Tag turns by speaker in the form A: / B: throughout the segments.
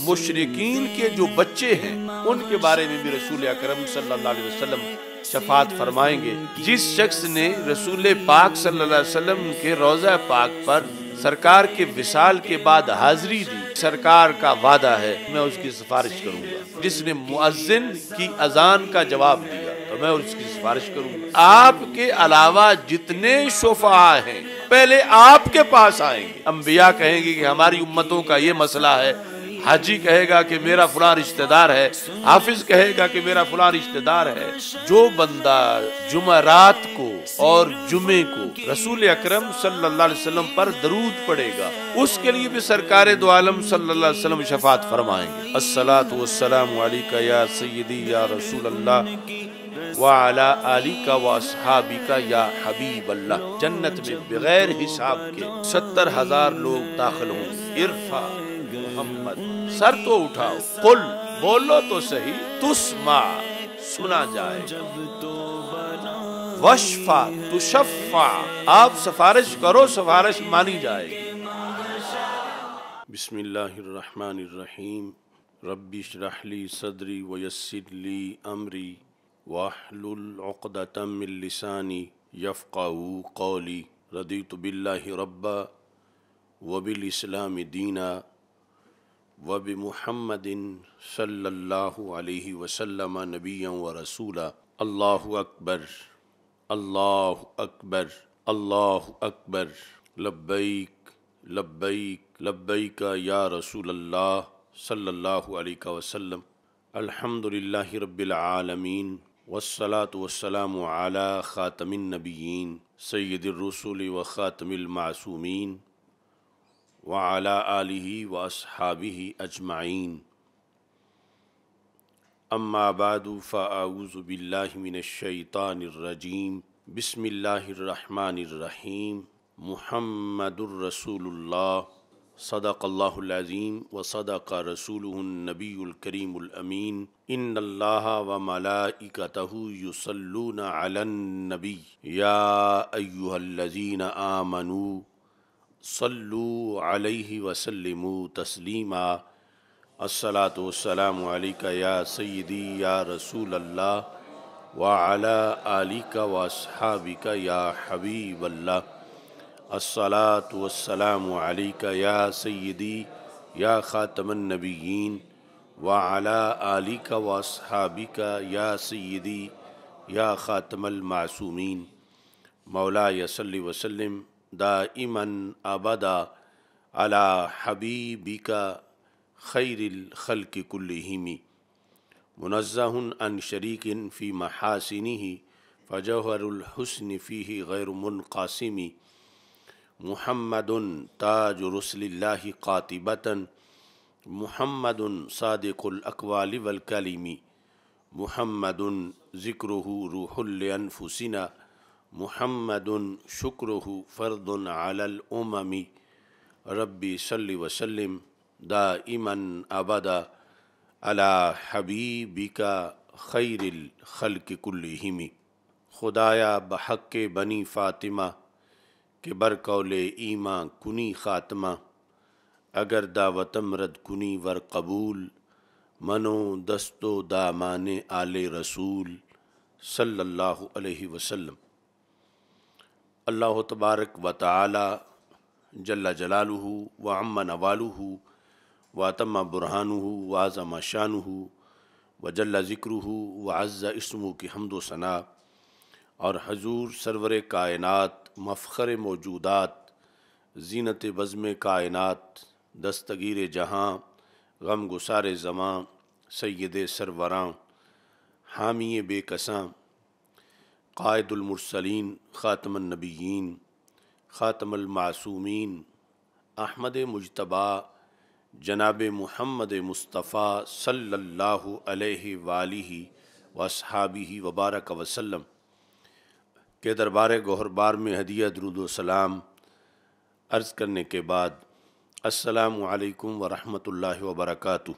A: مشرکین کے جو بچے ہیں ان کے بارے میں بھی رسول اکرم صلی اللہ علیہ وسلم شفاعت فرمائیں گے۔ جس شخص نے رسول پاک صلی اللہ علیہ وسلم کے روضہ پاک پر سرکار کے وصال کے بعد حاضری دی، سرکار کا وعدہ ہے میں اس کی سفارش کروں گا۔ جس نے مؤذن کی اذان کا جواب دیا تو میں اس کی سفارش کروں گا۔ آپ کے علاوہ جتنے شفعاء ہیں پہلے آپ کے پاس آئیں گے۔ انبیاء کہیں گے کہ ہماری امتوں کا یہ مسئلہ ہے، حاجی کہے گا کہ میرا فلاں رشتہ دار ہے، حافظ کہے گا کہ میرا فلاں رشتہ دار ہے۔ جو بندہ جمعرات کو اور جمعے کو رسول اکرم صلی اللہ علیہ وسلم پر درود پڑھے گا اس کے لیے بھی سرکار دو عالم صلی اللہ علیہ وسلم شفاعت فرمائیں گے۔ الصلاۃ والسلام علیک یا سیدی یا رسول اللہ وعلی آلک و اصحابک یا حبیب اللہ۔ جنت میں بغیر حساب کے 70,000 لوگ داخل ہوں گے۔ ارفع محمد، سر تو اٹھاؤ، قل بولو تو صحیح، تسمع سنا جائے گا، وشفع تشفع آپ سفارش کرو سفارش مانی جائے گی۔ بسم اللہ الرحمن الرحیم، رب اشرح لی صدری ویسر لی امری واحلل عقدۃ من لسانی یفقہوا قولی۔ رضیت باللہ ربا وبالاسلام دینا وبمحمد صلی اللہ علیہ وسلم نبیا ورسولا۔ اللہ اکبر اللہ اکبر اللہ اکبر، لبیک لبیک لبیک یا رسول اللہ صلی اللہ علیہ وسلم۔ الحمدللہ رب العالمین والصلاة والسلام علی خاتم النبیین سید الرسول وخاتم المعصومین وعلی آلہ واصحابہ اجمعین، اما بعد فاعوذ باللہ من الشیطان الرجیم، بسم اللہ الرحمن الرحیم۔ محمد الرسول اللہ، صدق اللہ العظیم وصدق رسولہ النبی الکریم الامین۔ ان اللہ وملائکتہ یصلون علی النبی یا ایہا الذین آمنوا صلوا علیہ وسلموا تسلیما۔ الصلاۃ والسلام علیک یا سیدی یا رسول اللہ وعلی آلک واصحابک یا حبیب اللہ۔ الصلاۃ والسلام علیک یا سیدی یا خاتم النبیین وعلی آلک واصحابک یا سیدی یا خاتم المعصومین۔ مولاي صل وسلم دائما ابدا علی حبیبک خیر الخلق کلہم، منزہ عن شریک فی محاسنہ فجوہر الحسن فیہ غیر منقاسم۔ محمد تاج رسل اللہ قاطبۃ، محمد صادق الاقوال والکلم، محمد ذکرہ روح لانفسنا، محمد شکرہ فرض علی الامم۔ ربی صلی وسلم دائما ابدا علی حبیبک خیر الخلق کلہم۔ خدایا بحق بنی فاطمہ کہ برقول ایماں کنی خاتمہ، اگر دعوتم رد کنی ور قبول، منو دستو دامان آل رسول صلی اللہ علیہ وسلم۔ اللہ تبارک و تعالی جل جلالہ وعم نوالہ واتم برہانہ وعظم شانہ وجل ذکرہ وعز اسمہ کی حمد و ثنا، اور حضور سرور کائنات مفخر موجودات زینت بزم کائنات دستگیر جہاں غم گسار زماں سید سروراں حامی بے کساں قائد المرسلین خاتم النبیین خاتم المعصومین احمد مجتبیٰ جناب محمد مصطفیٰ صلی اللہ علیہ وآلہ واصحابہ وبارک وسلم کے دربار گوہربار میں ہدیہ درود و سلام عرض کرنے کے بعد السلام علیکم ورحمۃ اللہ وبرکاتہ۔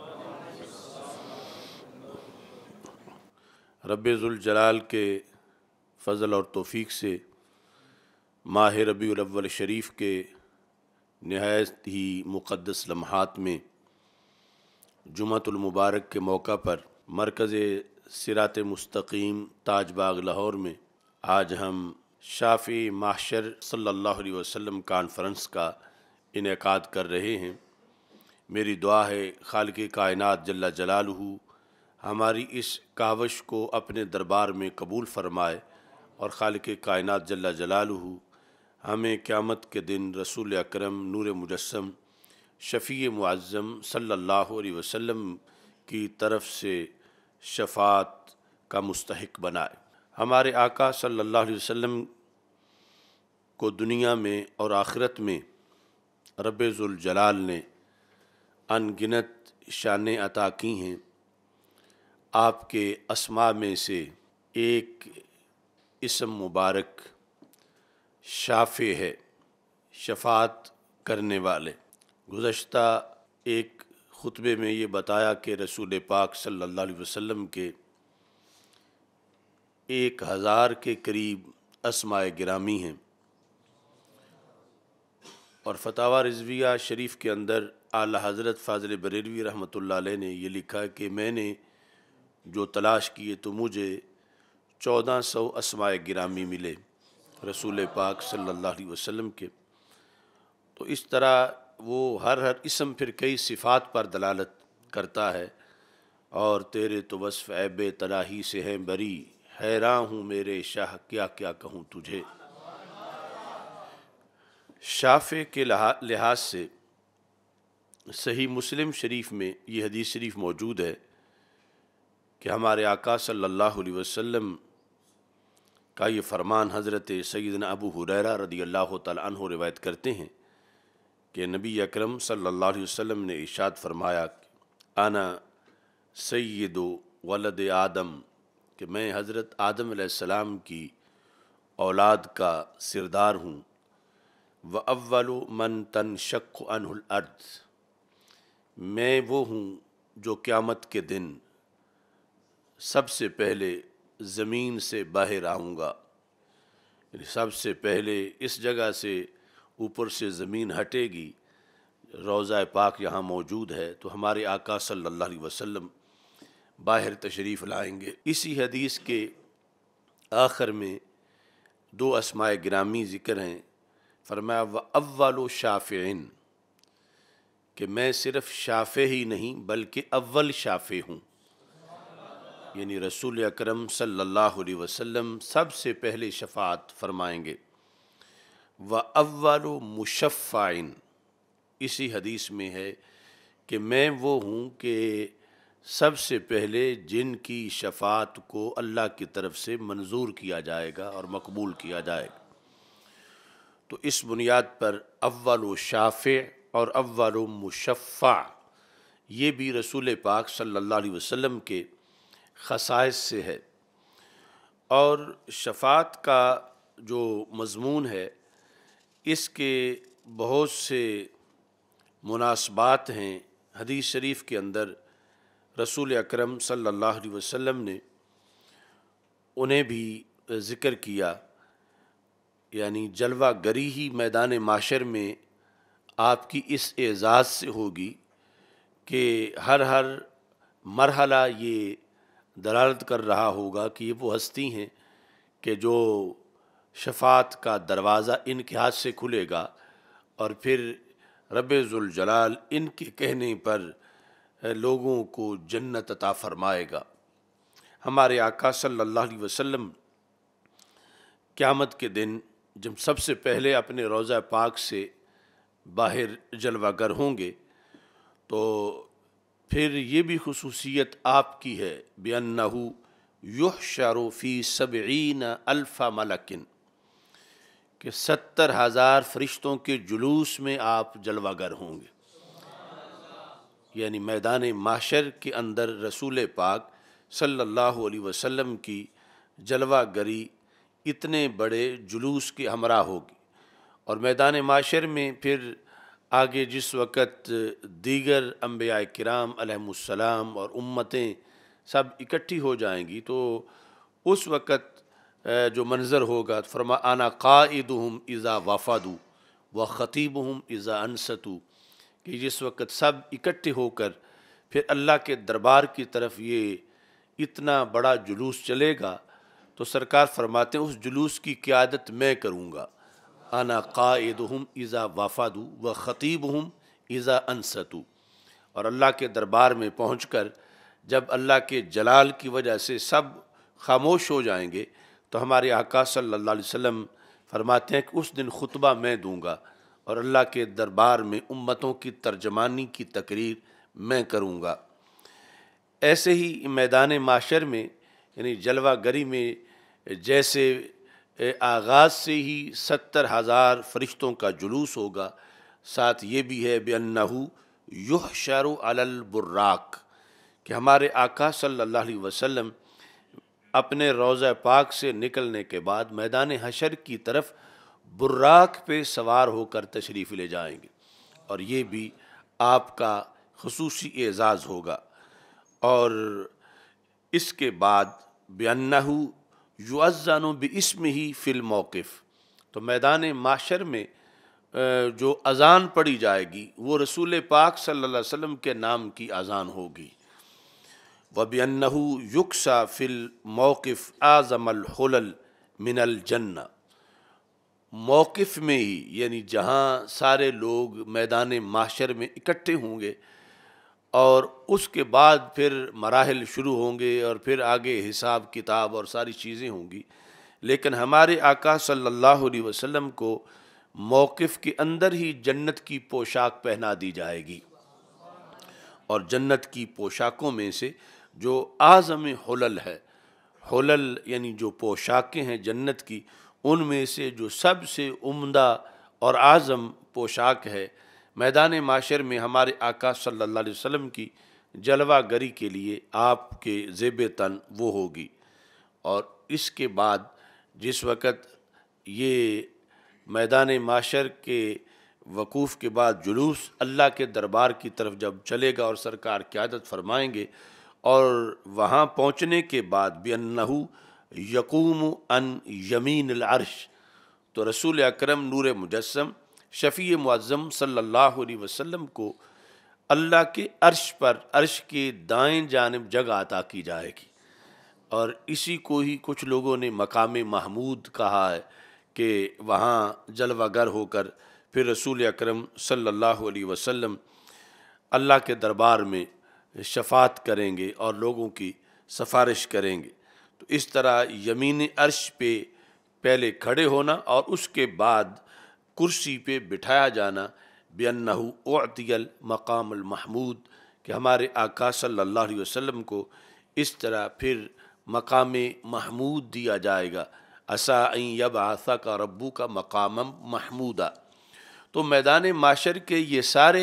A: رب ذوالجلال کے فضل اور توفیق سے ماہ ربیع الاول شریف کے نہایت ہی مقدس لمحات میں जुमातुल मुबारक के मौका पर मरकज़ सिरात मुस्तकीम ताज बाग लाहौर में आज हम शाफ़ी महशर सल्लल्लाहु अलैहि वसल्लम कॉन्फ्रेंस का इनेकाद कर रहे हैं। मेरी दुआ है खालिक़ कायनात जल्ला जलालुहु हमारी इस कावश को अपने दरबार में कबूल फ़रमाए और खालिक़ कायनात जल्ला जलालुहु हमें क़यामत के दिन रसूल अकरम नूर मुजस्सम शफ़ी मुअज़्ज़म सल्लल्लाहु अलैहि वसल्लम की तरफ से शफ़ात का मुस्तहिक बनाए। हमारे आका सल्लल्लाहु अलैहि वसल्लम को दुनिया में और आखिरत में रब्बे ज़ुल जलाल ने अनगिनत शानें अता की हैं। आपके अस्मा में से एक इसम मुबारक शाफ़े है, शफ़ात करने वाले। गुज़श्ता एक खुतबे में ये बताया कि रसूल पाक सल्लल्लाहु अलैहि वसल्लम के 1000 के करीब अस्माए गिरामी हैं और फतावा रिज़विया शरीफ के अंदर आला हज़रत फ़ाज़िल बरेलवी रहमतुल्लाह अलैह ने ये लिखा कि मैंने जो तलाश किए तो मुझे 1400 अस्माए गिरामी मिले रसूल पाक सल्लल्लाहु अलैहि वसल्लम के। तो इस तरह वो हर इसम फिर कई सिफ़ात पर दलालत करता है और तेरे तो वस्फ़ ऐबे तलाही से है बरी, हैरान हूँ मेरे शाह क्या क्या कहूँ तुझे। शाफ़े के लिहाज से सही मुस्लिम शरीफ में ये हदीस शरीफ मौजूद है कि हमारे आका सल्लल्लाहु अलैहि वसल्लम का ये फ़रमान हज़रत सैयदना अबू हुरैरा रदियल्लाहु तआला अन्हु रिवायत करते हैं कि नबी अकरम सल्लल्लाहु अलैहि वसल्लम ने इरशाद फरमाया आना सय्यदु वलद आदम, कि मैं हज़रत आदम अलैहिस्सलाम की औलाद का सिरदार हूँ। व अव्वलु मन तनशक्कु अन्हुल अर्द, मैं वो हूँ जो क़यामत के दिन सबसे पहले ज़मीन से बाहर आऊँगा। सबसे पहले इस जगह से ऊपर से ज़मीन हटेगी, रोज़ा पाक यहाँ मौजूद है, तो हमारे आका सल्लल्लाहु अलैहि वसल्लम बाहर तशरीफ़ लाएंगे। इसी हदीस के आखिर में 2 अस्माए गिरामी ज़िक्र हैं। फरमाया व अव्वलु शाफ़िइन, कि मैं सिर्फ़ शाफ़े ही नहीं बल्कि अव्वल शाफ़े हूँ, यानी रसूल अकरम सल्लल्लाहु अलैहि वसल्लम सबसे पहले शफ़ात फरमाएंगे। व अव्वलु मुशफ़्फ़ाइन, इसी हदीस में है कि मैं वो हूँ कि सबसे पहले जिनकी शफ़ात को अल्लाह की तरफ से मंजूर किया जाएगा और मकबूल किया जाएगा। तो इस बुनियाद पर अव्वलु शाफ़े और अव्वलु मुशफ़्फ़ा ये भी रसूल पाक सल्लल्लाहु अलैहि वसल्लम के ख़साइस से है। और शफ़ात का जो मज़मून है इसके बहुत से मुनासबात हैं। हदीस शरीफ के अंदर रसूल अकरम सल्लल्लाहु अलैहि वसल्लम ने उन्हें भी ज़िक्र किया, यानी जलवा गरी ही मैदान माशर में आपकी इस एज़ाज़ से होगी कि हर मरहला ये दलालत कर रहा होगा कि ये वो हस्ती हैं कि जो शफ़ात का दरवाज़ा इनके हाथ से खुलेगा और फिर रब्बे ज़ुल जलाल इनके कहने पर लोगों को जन्नत अता फ़रमाएगा। हमारे आका सल्लल्लाहु अलैहि वसल्लम क़यामत के दिन जब सबसे पहले अपने रोज़ा पाक से बाहर जलवागर होंगे तो फिर ये भी खुसूसियत आपकी है बिअन्नहु युहशरु फ़ी 70 अल्फ़ मलकिन, कि 70,000 फरिश्तों के जुलूस में आप जलवागर होंगे। यानी मैदान माशर के अंदर रसूल पाक सल्लल्लाहु अलैहि वसल्लम की जलवागरी इतने बड़े जुलूस के हमरा होगी। और मैदान माशर में फिर आगे जिस वक़्त दीगर अम्बिया किराम अलैहिमुस्सलाम और उम्मतें सब इकट्ठी हो जाएंगी तो उस वक़्त जो मंज़र होगा, फरमा आना क़ाइदुहुम इज़ा वफ़दू व ख़तीबुहुम इज़ा अनसतू, कि जिस वक़्त सब इकट्ठे होकर پھر اللہ کے دربار کی طرف یہ اتنا بڑا جلوس چلے گا تو سرکار فرماتے ہیں اس جلوس کی قیادت میں کروں گا، انا قائدہم اذا وافدوا و خطیبہم اذا انصتوا۔ اور اللہ کے دربار میں پہنچ کر جب اللہ کے جلال کی وجہ سے سب خاموش ہو جائیں گے تو ہمارے آقا صلی اللہ علیہ وسلم فرماتے ہیں کہ اس دن خطبہ میں دوں گا اور اللہ کے دربار میں امتوں کی ترجمانی کی تقریر میں کروں گا۔ ایسے ہی میدان معاشر میں یعنی جلوہ گری میں جیسے آغاز سے ہی 70,000 فرشتوں کا جلوس ہوگا، ساتھ یہ بھی ہے بِأَنَّهُ يُحْشَرُ عَلَى الْبُرَّاقِ کہ ہمارے آقا صلی اللہ علیہ وسلم اپنے روضہ پاک سے نکلنے کے بعد میدان حشر کی طرف براق پہ سوار ہو کر تشریف لے جائیں گے، اور یہ بھی آپ کا خصوصی اعزاز ہوگا۔ اور اس کے بعد بِأَنَّهُ يُؤَذَّنُ بِاسْمِهِ فِي الْمَوْقِفِ تو میدان معاشر میں جو اذان پڑھی جائے گی وہ رسول پاک صلی اللہ علیہ وسلم کے نام کی اذان ہوگی۔ وَبِأَنَّهُ يُكْسَى فِي الْمَوْقِفِ أَعْظَمَ الْحُلَلِ مِنَ الْجَنَّةِ موقف میں ہی یعنی جہاں سارے لوگ میدان معاشر میں اکٹھے ہوں گے اور اس کے بعد پھر مراحل شروع ہوں گے اور پھر آگے حساب کتاب اور ساری چیزیں ہوں گی، لیکن ہمارے آقا صلی اللہ علیہ وسلم کو موقف کے اندر ہی جنت کی پوشاک پہنا دی جائے گی، اور جنت کی پوشاکوں میں سے جو اعظم حلل ہے، حلل یعنی جو پوشاکیں ہیں جنت کی، ان میں سے جو سب سے عمدہ اور اعظم پوشاک ہے میدان معاشر میں ہمارے آقا صلی اللہ علیہ وسلم کی جلوہ گری کے لیے آپ کے زیب تن وہ ہوگی۔ اور اس کے بعد جس وقت یہ میدان معاشر کے وقوف کے بعد جلوس اللہ کے دربار کی طرف جب چلے گا اور سرکار قیادت فرمائیں گے، اور وہاں پہنچنے کے بعد بِأَنَّهُ یقوم عن یمین العرش تو رسول اکرم نور مجسم شفیع معظم صلی اللہ علیہ وسلم کو اللہ کے عرش پر عرش کے دائیں جانب جگہ عطا کی جائے گی، اور اسی کو ہی کچھ لوگوں نے مقام محمود کہا ہے کہ وہاں جلوہ گر ہو کر پھر رسول اکرم صلی اللہ علیہ وسلم اللہ کے دربار میں شفاعت کریں گے اور لوگوں کی سفارش کریں گے۔ تو اس طرح یمین عرش پہ پہلے کھڑے ہونا اور اس کے بعد کرسی پہ بٹھایا جانا، بِأَنَّهُ أُعْطِيَ الْمَقَامَ الْمَحْمُودِ کہ ہمارے آقا صلی اللہ علیہ وسلم کو اس طرح پھر مقام محمود دیا جائے گا، عَسَىٰ أَن يَبْعَثَكَ رَبُّكَ مَقَامًا مَحْمُودًا۔ تو میدان معاشر کے یہ سارے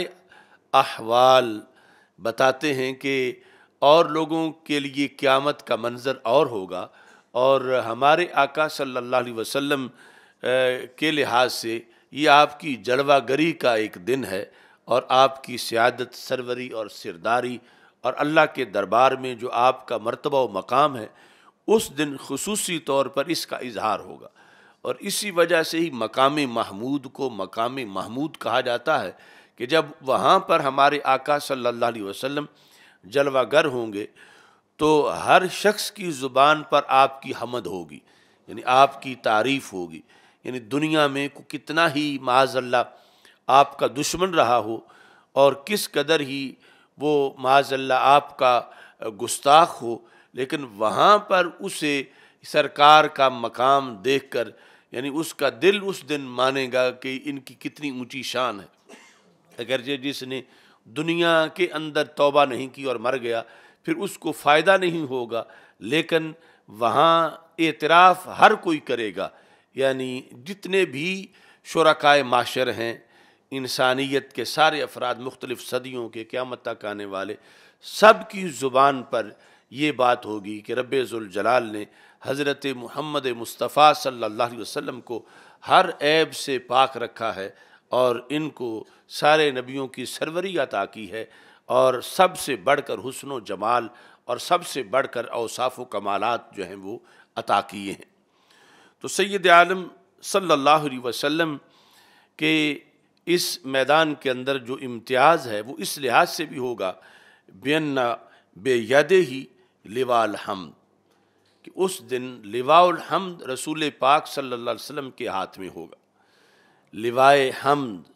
A: احوال بتاتے ہیں کہ اور لوگوں کے لیے قیامت کا منظر اور ہوگا، اور ہمارے آقا صلی اللہ علیہ وسلم کے لحاظ سے یہ آپ کی جلوہ گری کا ایک دن ہے، اور آپ کی سیادت، سروری اور سرداری اور اللہ کے دربار میں جو آپ کا مرتبہ و مقام ہے، اس دن خصوصی طور پر اس کا اظہار ہوگا۔ اور اسی وجہ سے ہی مقام محمود کو مقام محمود کہا جاتا ہے کہ جب وہاں پر ہمارے آقا صلی اللہ علیہ وسلم جلوہ گر ہوں گے تو ہر شخص کی زبان پر آپ کی حمد ہوگی، یعنی آپ کی تعریف ہوگی، یعنی دنیا میں کتنا ہی معاذ اللہ آپ کا دشمن رہا ہو اور کس قدر ہی وہ معاذ اللہ آپ کا گستاخ ہو، لیکن وہاں پر اسے سرکار کا مقام دیکھ کر یعنی اس کا دل اس دن مانے گا کہ ان کی کتنی اونچی شان ہے۔ اگرچہ جس نے دنیا کے اندر توبہ نہیں کی اور مر گیا پھر اس کو فائدہ نہیں ہوگا، لیکن وہاں اعتراف ہر کوئی کرے گا، یعنی جتنے بھی شرکائے معاشر ہیں، انسانیت کے سارے افراد مختلف صدیوں کے قیامت تک آنے والے، سب کی زبان پر یہ بات ہوگی کہ رب ذوالجلال نے حضرت محمد مصطفیٰ صلی اللہ علیہ وسلم کو ہر عیب سے پاک رکھا ہے اور ان کو سارے نبیوں کی سروری عطا کی ہے، اور سب سے بڑھ کر حسن و جمال اور سب سے بڑھ کر اوصاف و کمالات جو ہیں وہ عطا کیے ہیں۔ تو سید عالم صلی اللہ علیہ وسلم کے اس میدان کے اندر جو امتیاز ہے وہ اس لحاظ سے بھی ہوگا بینا بے یدہ لواء الحمد، کہ اس دن لواء الحمد رسول پاک صلی اللہ علیہ وسلم کے ہاتھ میں ہوگا۔ لوائے حمد،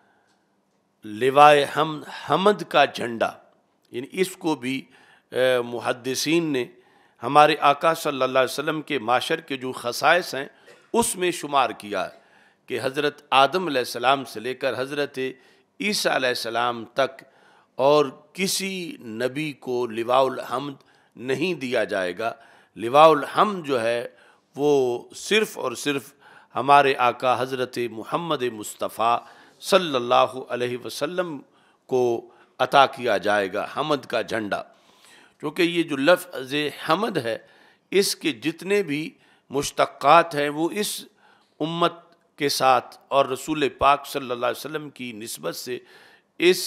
A: لوائے حمد، حمد کا جھنڈا، یعنی اس کو بھی محدثین نے ہمارے آقا صلی اللہ علیہ وسلم کے معاشر کے جو خصائص ہیں اس میں شمار کیا ہے کہ حضرت آدم علیہ السلام سے لے کر حضرت عیسیٰ علیہ السلام تک اور کسی نبی کو لواء الحمد نہیں دیا جائے گا۔ لواء الحمد جو ہے وہ صرف اور صرف ہمارے آقا حضرت محمد مصطفیٰ صلی اللہ علیہ وسلم کو عطا کیا جائے گا، حمد کا جھنڈا۔ کیونکہ یہ جو لفظ حمد ہے اس کے جتنے بھی مشتقات ہیں وہ اس امت کے ساتھ اور رسول پاک صلی اللہ علیہ وسلم کی نسبت سے اس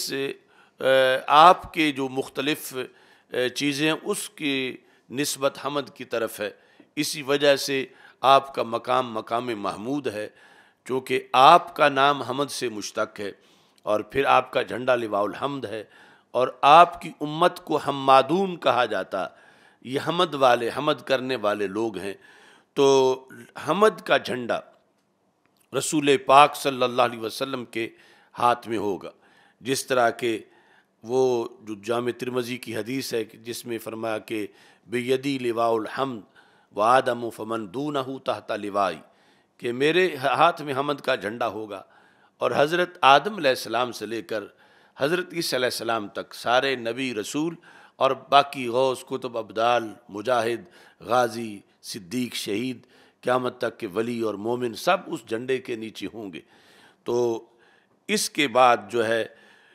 A: آپ کے جو مختلف چیزیں ہیں اس کی نسبت حمد کی طرف ہے۔ اسی وجہ سے آپ کا مقام مقام محمود ہے، چونکہ آپ کا نام حمد سے مشتق ہے، اور پھر آپ کا جھنڈا لواء الحمد ہے، اور آپ کی امت کو حمادون کہا جاتا، یہ حمد والے، حمد کرنے والے لوگ ہیں۔ تو حمد کا جھنڈا رسول پاک صلی اللہ علیہ وسلم کے ہاتھ میں ہوگا، جس طرح کہ وہ جو جامع ترمذی کی حدیث ہے جس میں فرمایا کہ بیدی لواء الحمد وآدم فمن دونہ تحت لوائی، کہ میرے ہاتھ میں حمد کا جھنڈا ہوگا، اور حضرت آدم علیہ السلام سے لے کر حضرت عیسیٰ علیہ السلام تک سارے نبی رسول اور باقی غوث کتب ابدال مجاہد غازی صدیق شہید قیامت تک کے ولی اور مومن سب اس جھنڈے کے نیچے ہوں گے۔ تو اس کے بعد جو ہے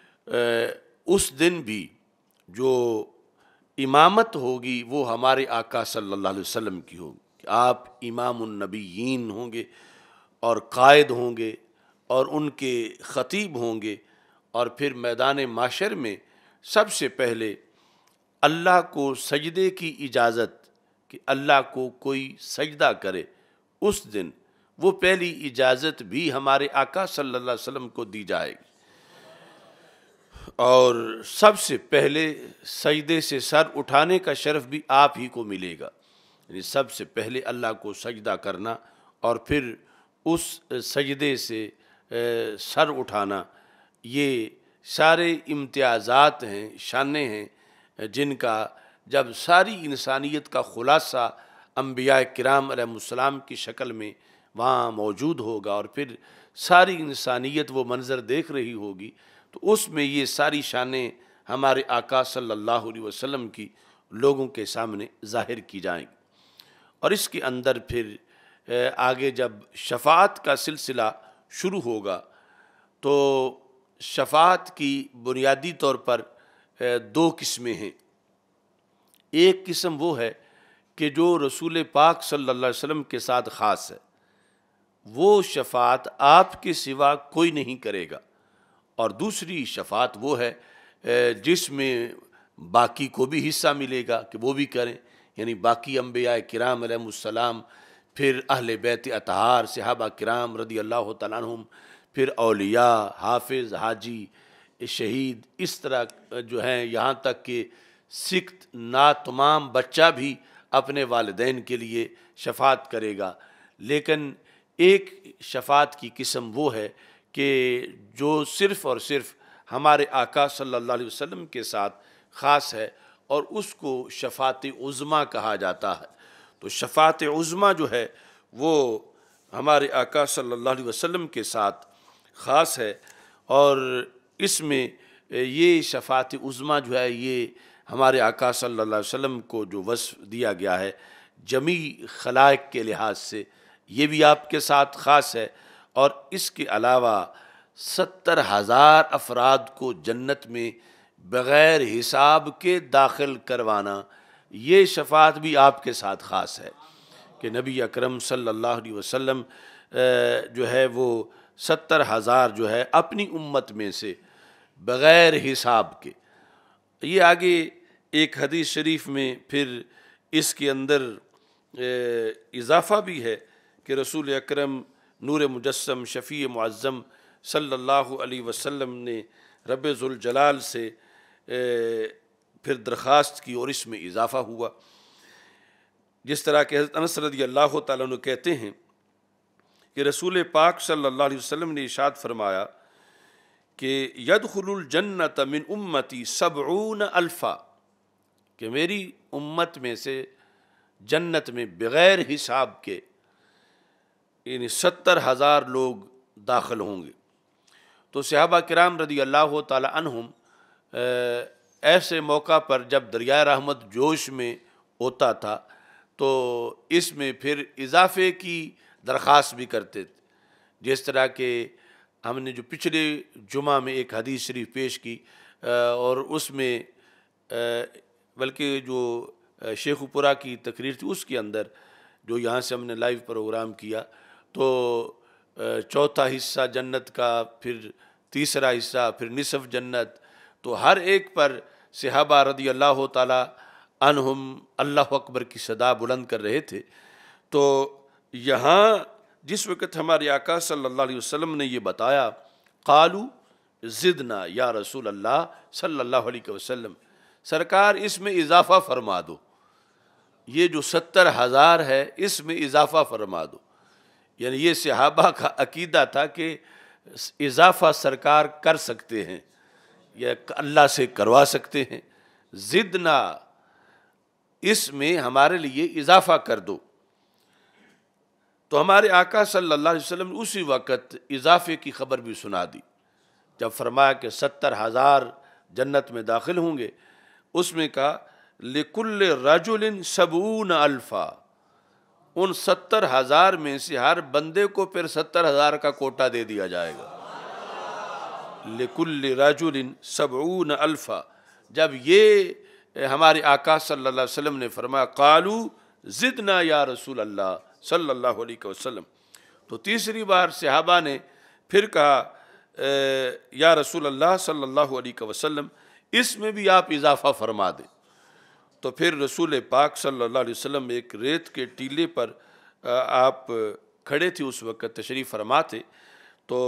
A: اس دن بھی جو امامت ہوگی وہ ہمارے آقا صلی اللہ علیہ وسلم کی ہوگی، کہ آپ امام النبیین ہوں گے اور قائد ہوں گے اور ان کے خطیب ہوں گے، اور پھر میدان محشر میں سب سے پہلے اللہ کو سجدے کی اجازت، کہ اللہ کو کوئی سجدہ کرے، اس دن وہ پہلی اجازت بھی ہمارے آقا صلی اللہ علیہ وسلم کو دی جائے گی، اور سب سے پہلے سجدے سے سر اٹھانے کا شرف بھی آپ ہی کو ملے گا، یعنی سب سے پہلے اللہ کو سجدہ کرنا اور پھر اس سجدے سے سر اٹھانا، یہ سارے امتیازات ہیں، شانیں ہیں، جن کا جب ساری انسانیت کا خلاصہ انبیاء کرام علیہ السلام کی شکل میں وہاں موجود ہوگا، اور پھر ساری انسانیت وہ منظر دیکھ رہی ہوگی، تو اس میں یہ ساری شانیں ہمارے آقا صلی اللہ علیہ وسلم کی لوگوں کے سامنے ظاہر کی جائیں گی۔ اور اس کے اندر پھر آگے جب شفاعت کا سلسلہ شروع ہوگا تو شفاعت کی بنیادی طور پر دو قسمیں ہیں۔ ایک قسم وہ ہے کہ جو رسول پاک صلی اللہ علیہ وسلم کے ساتھ خاص ہے، وہ شفاعت آپ کے سوا کوئی نہیں کرے گا، اور دوسری شفاعت وہ ہے جس میں باقی کو بھی حصہ ملے گا کہ وہ بھی کریں، یعنی باقی انبیاء کرام علیہ السلام، پھر اہل بیت اطہار صحابہ کرام رضی اللہ تعالیٰ عنہم، پھر اولیاء، حافظ، حاجی، شہید، اس طرح جو ہیں، یہاں تک کہ سکت ناتمام بچہ بھی اپنے والدین کے لیے شفاعت کرے گا۔ لیکن ایک شفاعت کی قسم وہ ہے کہ جو صرف اور صرف ہمارے آقا صلی اللہ علیہ وسلم کے ساتھ خاص ہے، اور اس کو شفاعت عظمیٰ کہا جاتا ہے۔ تو شفاعت عظمیٰ جو ہے وہ ہمارے آقا صلی اللہ علیہ وسلم کے ساتھ خاص ہے، اور اس میں یہ شفاعت عظمیٰ جو ہے یہ ہمارے آقا صلی اللہ علیہ وسلم کو جو وصف دیا گیا ہے جمیع خلائق کے لحاظ سے، یہ بھی آپ کے ساتھ خاص ہے، اور اس کے علاوہ 70,000 افراد کو جنت میں بغیر حساب کے داخل کروانا، یہ شفاعت بھی آپ کے ساتھ خاص ہے، کہ نبی اکرم صلی اللہ علیہ وسلم جو ہے وہ 70,000 جو ہے اپنی امت میں سے بغیر حساب کے۔ یہ آگے ایک حدیث شریف میں پھر اس کے اندر اضافہ بھی ہے کہ رسول اکرم نور مجسم شفیع معظم صلی اللہ علیہ وسلم نے رب ذوالجلال سے پھر درخواست کی اور اس میں اضافہ ہوا، جس طرح کہ حضرت انس رضی اللہ تعالیٰ عنہ کہتے ہیں کہ رسول پاک صلی اللہ علیہ وسلم نے ارشاد فرمایا کہ یدخل الجنت من امتی 70 الفا، کہ میری امت میں سے جنت میں بغیر حساب کے یعنی 70,000 لوگ داخل ہوں گے۔ تو صحابہ کرام رضی اللہ تعالی عنہم ایسے موقع پر جب دریائے رحمت جوش میں ہوتا تھا تو اس میں پھر اضافے کی درخواست بھی کرتے تھے، جس طرح کہ ہم نے جو پچھلے جمعہ میں ایک حدیث شریف پیش کی اور اس میں بلکہ جو شیخ پورہ کی تقریر تھی اس کے اندر جو یہاں سے ہم نے لائیو پروگرام کیا تو چوتھا حصہ جنت کا، پھر تیسرا حصہ، پھر نصف جنت، تو ہر ایک پر صحابہ رضی اللہ تعالی عنہم اللہ اکبر کی صدا بلند کر رہے تھے۔ تو یہاں جس وقت ہمارے آقا صلی اللہ علیہ وسلم نے یہ بتایا، قالو زدنا یا رسول اللہ صلی اللہ علیہ وسلم، سرکار اس میں اضافہ فرما دو، یہ جو 70,000 ہے اس میں اضافہ فرما دو۔ یعنی یہ صحابہ کا عقیدہ تھا کہ اضافہ سرکار کر سکتے ہیں یا اللہ سے کروا سکتے ہیں، زدنا اس میں ہمارے لیے اضافہ کر دو۔ تو ہمارے آقا صلی اللہ علیہ وسلم نے اسی وقت اضافے کی خبر بھی سنا دی، جب فرمایا کہ 70,000 جنت میں داخل ہوں گے، اس میں کہا لِكُلِّ رَجُلٍ 70 الفا، ان 70,000 میں سے ہر بندے کو پھر 70,000 کا کوٹا دے دیا جائے گا۔ لِكُلِّ رَجُلٍ 70 الفا، جب یہ ہمارے آقا صلی اللہ علیہ وسلم نے فرمایا قالو زدنا یا رسول اللہ صلی اللہ علیہ وسلم، تو تیسری بار صحابہ نے پھر کہا یا رسول اللہ صلی اللہ علیہ وسلم اس میں بھی آپ اضافہ فرما دیں۔ تو پھر رسول پاک صلی اللہ علیہ وسلم ایک ریت کے ٹیلے پر آپ کھڑے تھے، اس وقت تشریف فرما تھے، تو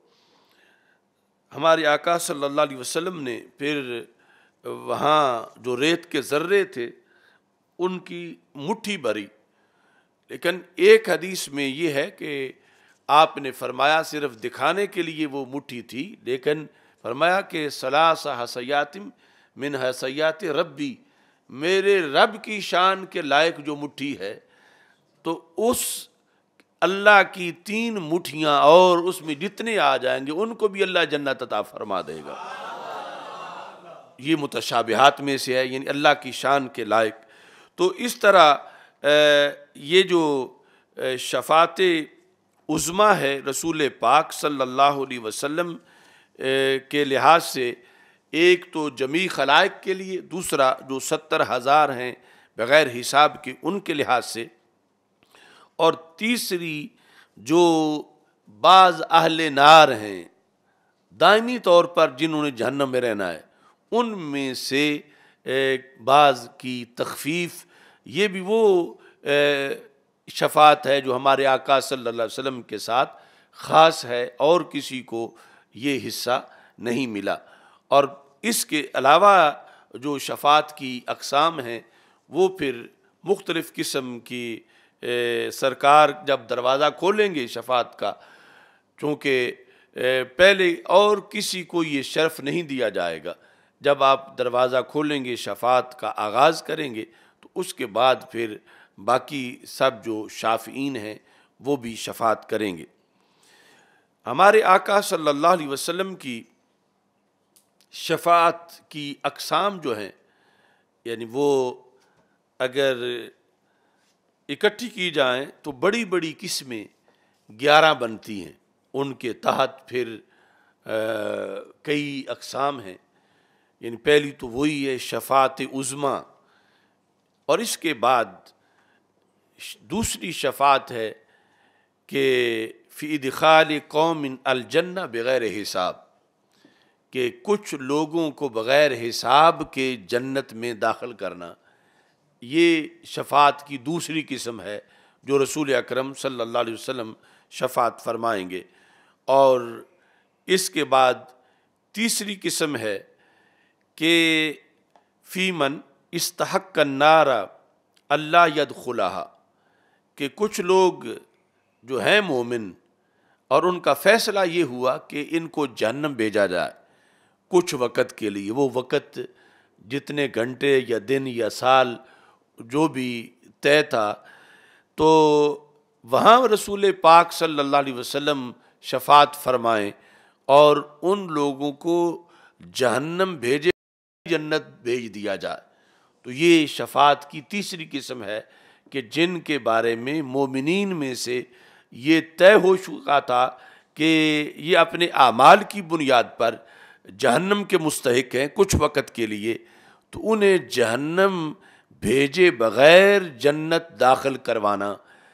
A: ہمارے آقا صلی اللہ علیہ وسلم نے پھر وہاں جو ریت کے ذرے تھے ان کی مٹھی بھری، لیکن ایک حدیث میں یہ ہے کہ آپ نے فرمایا صرف دکھانے کے لیے وہ مٹھی تھی، لیکن فرمایا کہ ثلاث حصیات من حصیات ربی، میرے رب کی شان کے لائق جو مٹھی ہے، تو اس اللہ کی 3 مٹھیاں اور اس میں جتنے آ جائیں گے ان کو بھی اللہ جنت عطا فرما دے گا۔ یہ متشابہات میں سے ہے، یعنی اللہ کی شان کے لائق۔ تو اس طرح یہ جو شفاعت عظمیٰ ہے رسول پاک صلی اللہ علیہ وسلم کے لحاظ سے، ایک تو جمیع خلائق کے لیے، دوسرا جو 70,000 ہیں بغیر حساب کے ان کے لحاظ سے، اور تیسری جو بعض اہل نار ہیں دائمی طور پر جنہوں نے جہنم میں رہنا ہے، ان میں سے بعض کی تخفیف، یہ بھی وہ شفاعت ہے جو ہمارے آقا صلی اللہ علیہ وسلم کے ساتھ خاص ہے، اور کسی کو یہ حصہ نہیں ملا۔ اور اس کے علاوہ جو شفاعت کی اقسام ہیں وہ پھر مختلف قسم کی، سرکار جب دروازہ کھولیں گے شفاعت کا، چونکہ پہلے اور کسی کو یہ شرف نہیں دیا جائے گا، جب آپ دروازہ کھولیں گے شفاعت کا آغاز کریں گے تو اس کے بعد پھر باقی سب جو شافعین ہیں وہ بھی شفاعت کریں گے۔ ہمارے آقا صلی اللہ علیہ وسلم کی شفاعت کی اقسام جو ہیں، یعنی وہ اگر اکٹھی کی جائیں تو بڑی بڑی قسمیں 11 بنتی ہیں، ان کے تحت پھر کئی اقسام ہیں۔ یعنی پہلی تو وہی ہے شفاعت عظمیٰ، اور اس کے بعد دوسری شفاعت ہے کہ فی ادخال قوم الجنہ بغیر حساب، کہ کچھ لوگوں کو بغیر حساب کے جنت میں داخل کرنا، یہ شفاعت کی دوسری قسم ہے جو رسول اکرم صلی اللہ علیہ وسلم شفاعت فرمائیں گے۔ اور اس کے بعد تیسری قسم ہے کہ فی من استحق النار اللہ یدخلہا، کہ کچھ لوگ جو ہیں مومن اور ان کا فیصلہ یہ ہوا کہ ان کو جہنم بھیجا جائے کچھ وقت کے لیے، وہ وقت جتنے گھنٹے یا دن یا سال جو بھی طے تھا، تو وہاں رسول پاک صلی اللہ علیہ وسلم شفاعت فرمائیں اور ان لوگوں کو جہنم بھیجے جنت بھیج دیا جائے۔ تو یہ شفاعت کی تیسری قسم ہے کہ جن کے بارے میں مومنین میں سے یہ طے ہو چکا تھا کہ یہ اپنے اعمال کی بنیاد پر جہنم کے مستحق ہیں کچھ وقت کے لیے، تو انہیں جہنم بھیجے بغیر جنت داخل کروانا،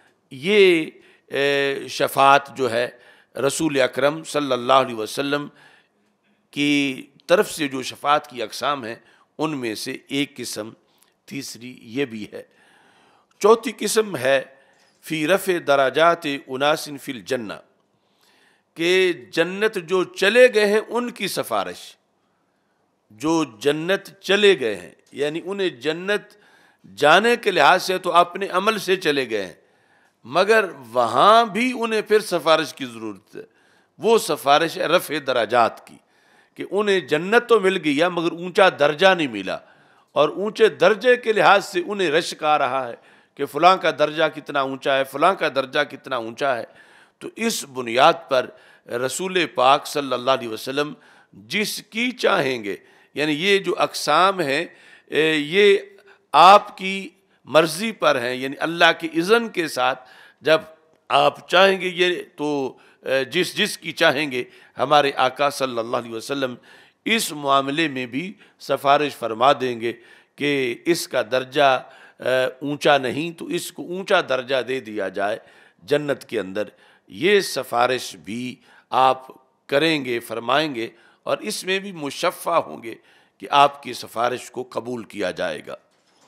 A: یہ شفاعت جو ہے رسول اکرم صلی اللہ علیہ وسلم کی طرف سے جو شفاعت کی اقسام ہیں ان میں سے ایک قسم تیسری یہ بھی ہے۔ چوتھی قسم ہے فی رفع درجات اناس فی الجنہ، کہ جنت جو چلے گئے ہیں ان کی سفارش، جو جنت چلے گئے ہیں یعنی انہیں جنت جانے کے لحاظ سے تو اپنے عمل سے چلے گئے ہیں، مگر وہاں بھی انہیں پھر سفارش کی ضرورت ہے۔ وہ سفارش ہے رفع درجات کی، کہ انہیں جنت تو مل گئی ہے مگر اونچا درجہ نہیں ملا، اور اونچے درجے کے لحاظ سے انہیں رشک آ رہا ہے کہ فلاں کا درجہ کتنا اونچا ہے، فلاں کا درجہ کتنا اونچا ہے۔ تو اس بنیاد پر رسول پاک صلی اللہ علیہ وسلم جس کی چاہیں گے، یعنی یہ جو اقسام ہیں یہ آپ کی مرضی پر ہیں، یعنی اللہ کے اذن کے ساتھ جب آپ چاہیں گے یہ تو جس کی چاہیں گے ہمارے آقا صلی اللہ علیہ وسلم اس معاملے میں بھی سفارش فرما دیں گے کہ اس کا درجہ اونچا نہیں تو اس کو اونچا درجہ دے دیا جائے جنت کے اندر۔ یہ سفارش بھی آپ کریں گے، فرمائیں گے، اور اس میں بھی مشفع ہوں گے کہ آپ کی سفارش کو قبول کیا جائے گا۔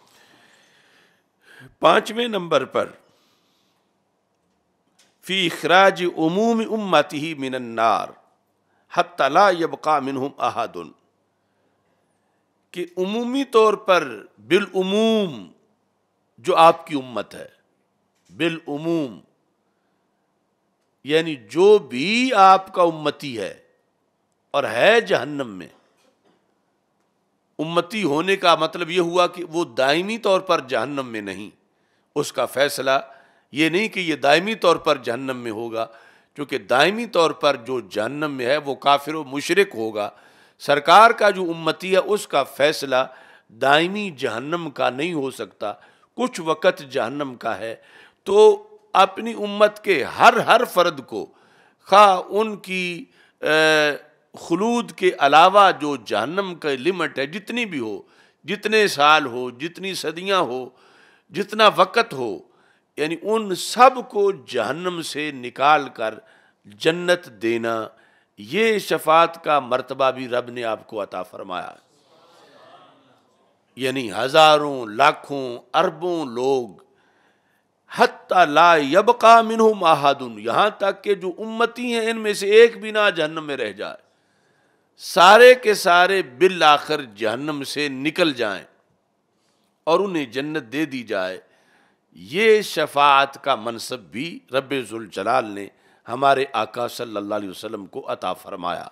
A: پانچویں نمبر پر فی اخراج عموم امتہ من النار حتی لا یبقى منہم احد، کہ عمومی طور پر بالعموم جو آپ کی امت ہے، بالعموم یعنی جو بھی آپ کا امتی ہے اور ہے جہنم میں، امتی ہونے کا مطلب یہ ہوا کہ وہ دائمی طور پر جہنم میں نہیں، اس کا فیصلہ یہ نہیں کہ یہ دائمی طور پر جہنم میں ہوگا، چونکہ دائمی طور پر جو جہنم میں ہے وہ کافر و مشرک ہوگا۔ سرکار کا جو امتی ہے اس کا فیصلہ دائمی جہنم کا نہیں ہو سکتا، کچھ وقت جہنم کا ہے۔ تو اپنی امت کے ہر فرد کو، خواہ ان کی خلود کے علاوہ جو جہنم کا لمٹ ہے جتنی بھی ہو، جتنے سال ہو، جتنی صدیاں ہو، جتنا وقت ہو، یعنی ان سب کو جہنم سے نکال کر جنت دینا، یہ شفاعت کا مرتبہ بھی رب نے آپ کو عطا فرمایا۔ یعنی ہزاروں، لاکھوں، اربوں لوگ، حتی لا یبقى منہم احد، یہاں تک کہ جو امتی ہیں ان میں سے ایک بھی نہ جہنم میں رہ جائے، سارے کے سارے بالآخر جہنم سے نکل جائیں اور انہیں جنت دے دی جائے۔ یہ شفاعت کا منصب بھی رب ذوالجلال نے ہمارے آقا صلی اللہ علیہ وسلم کو عطا فرمایا۔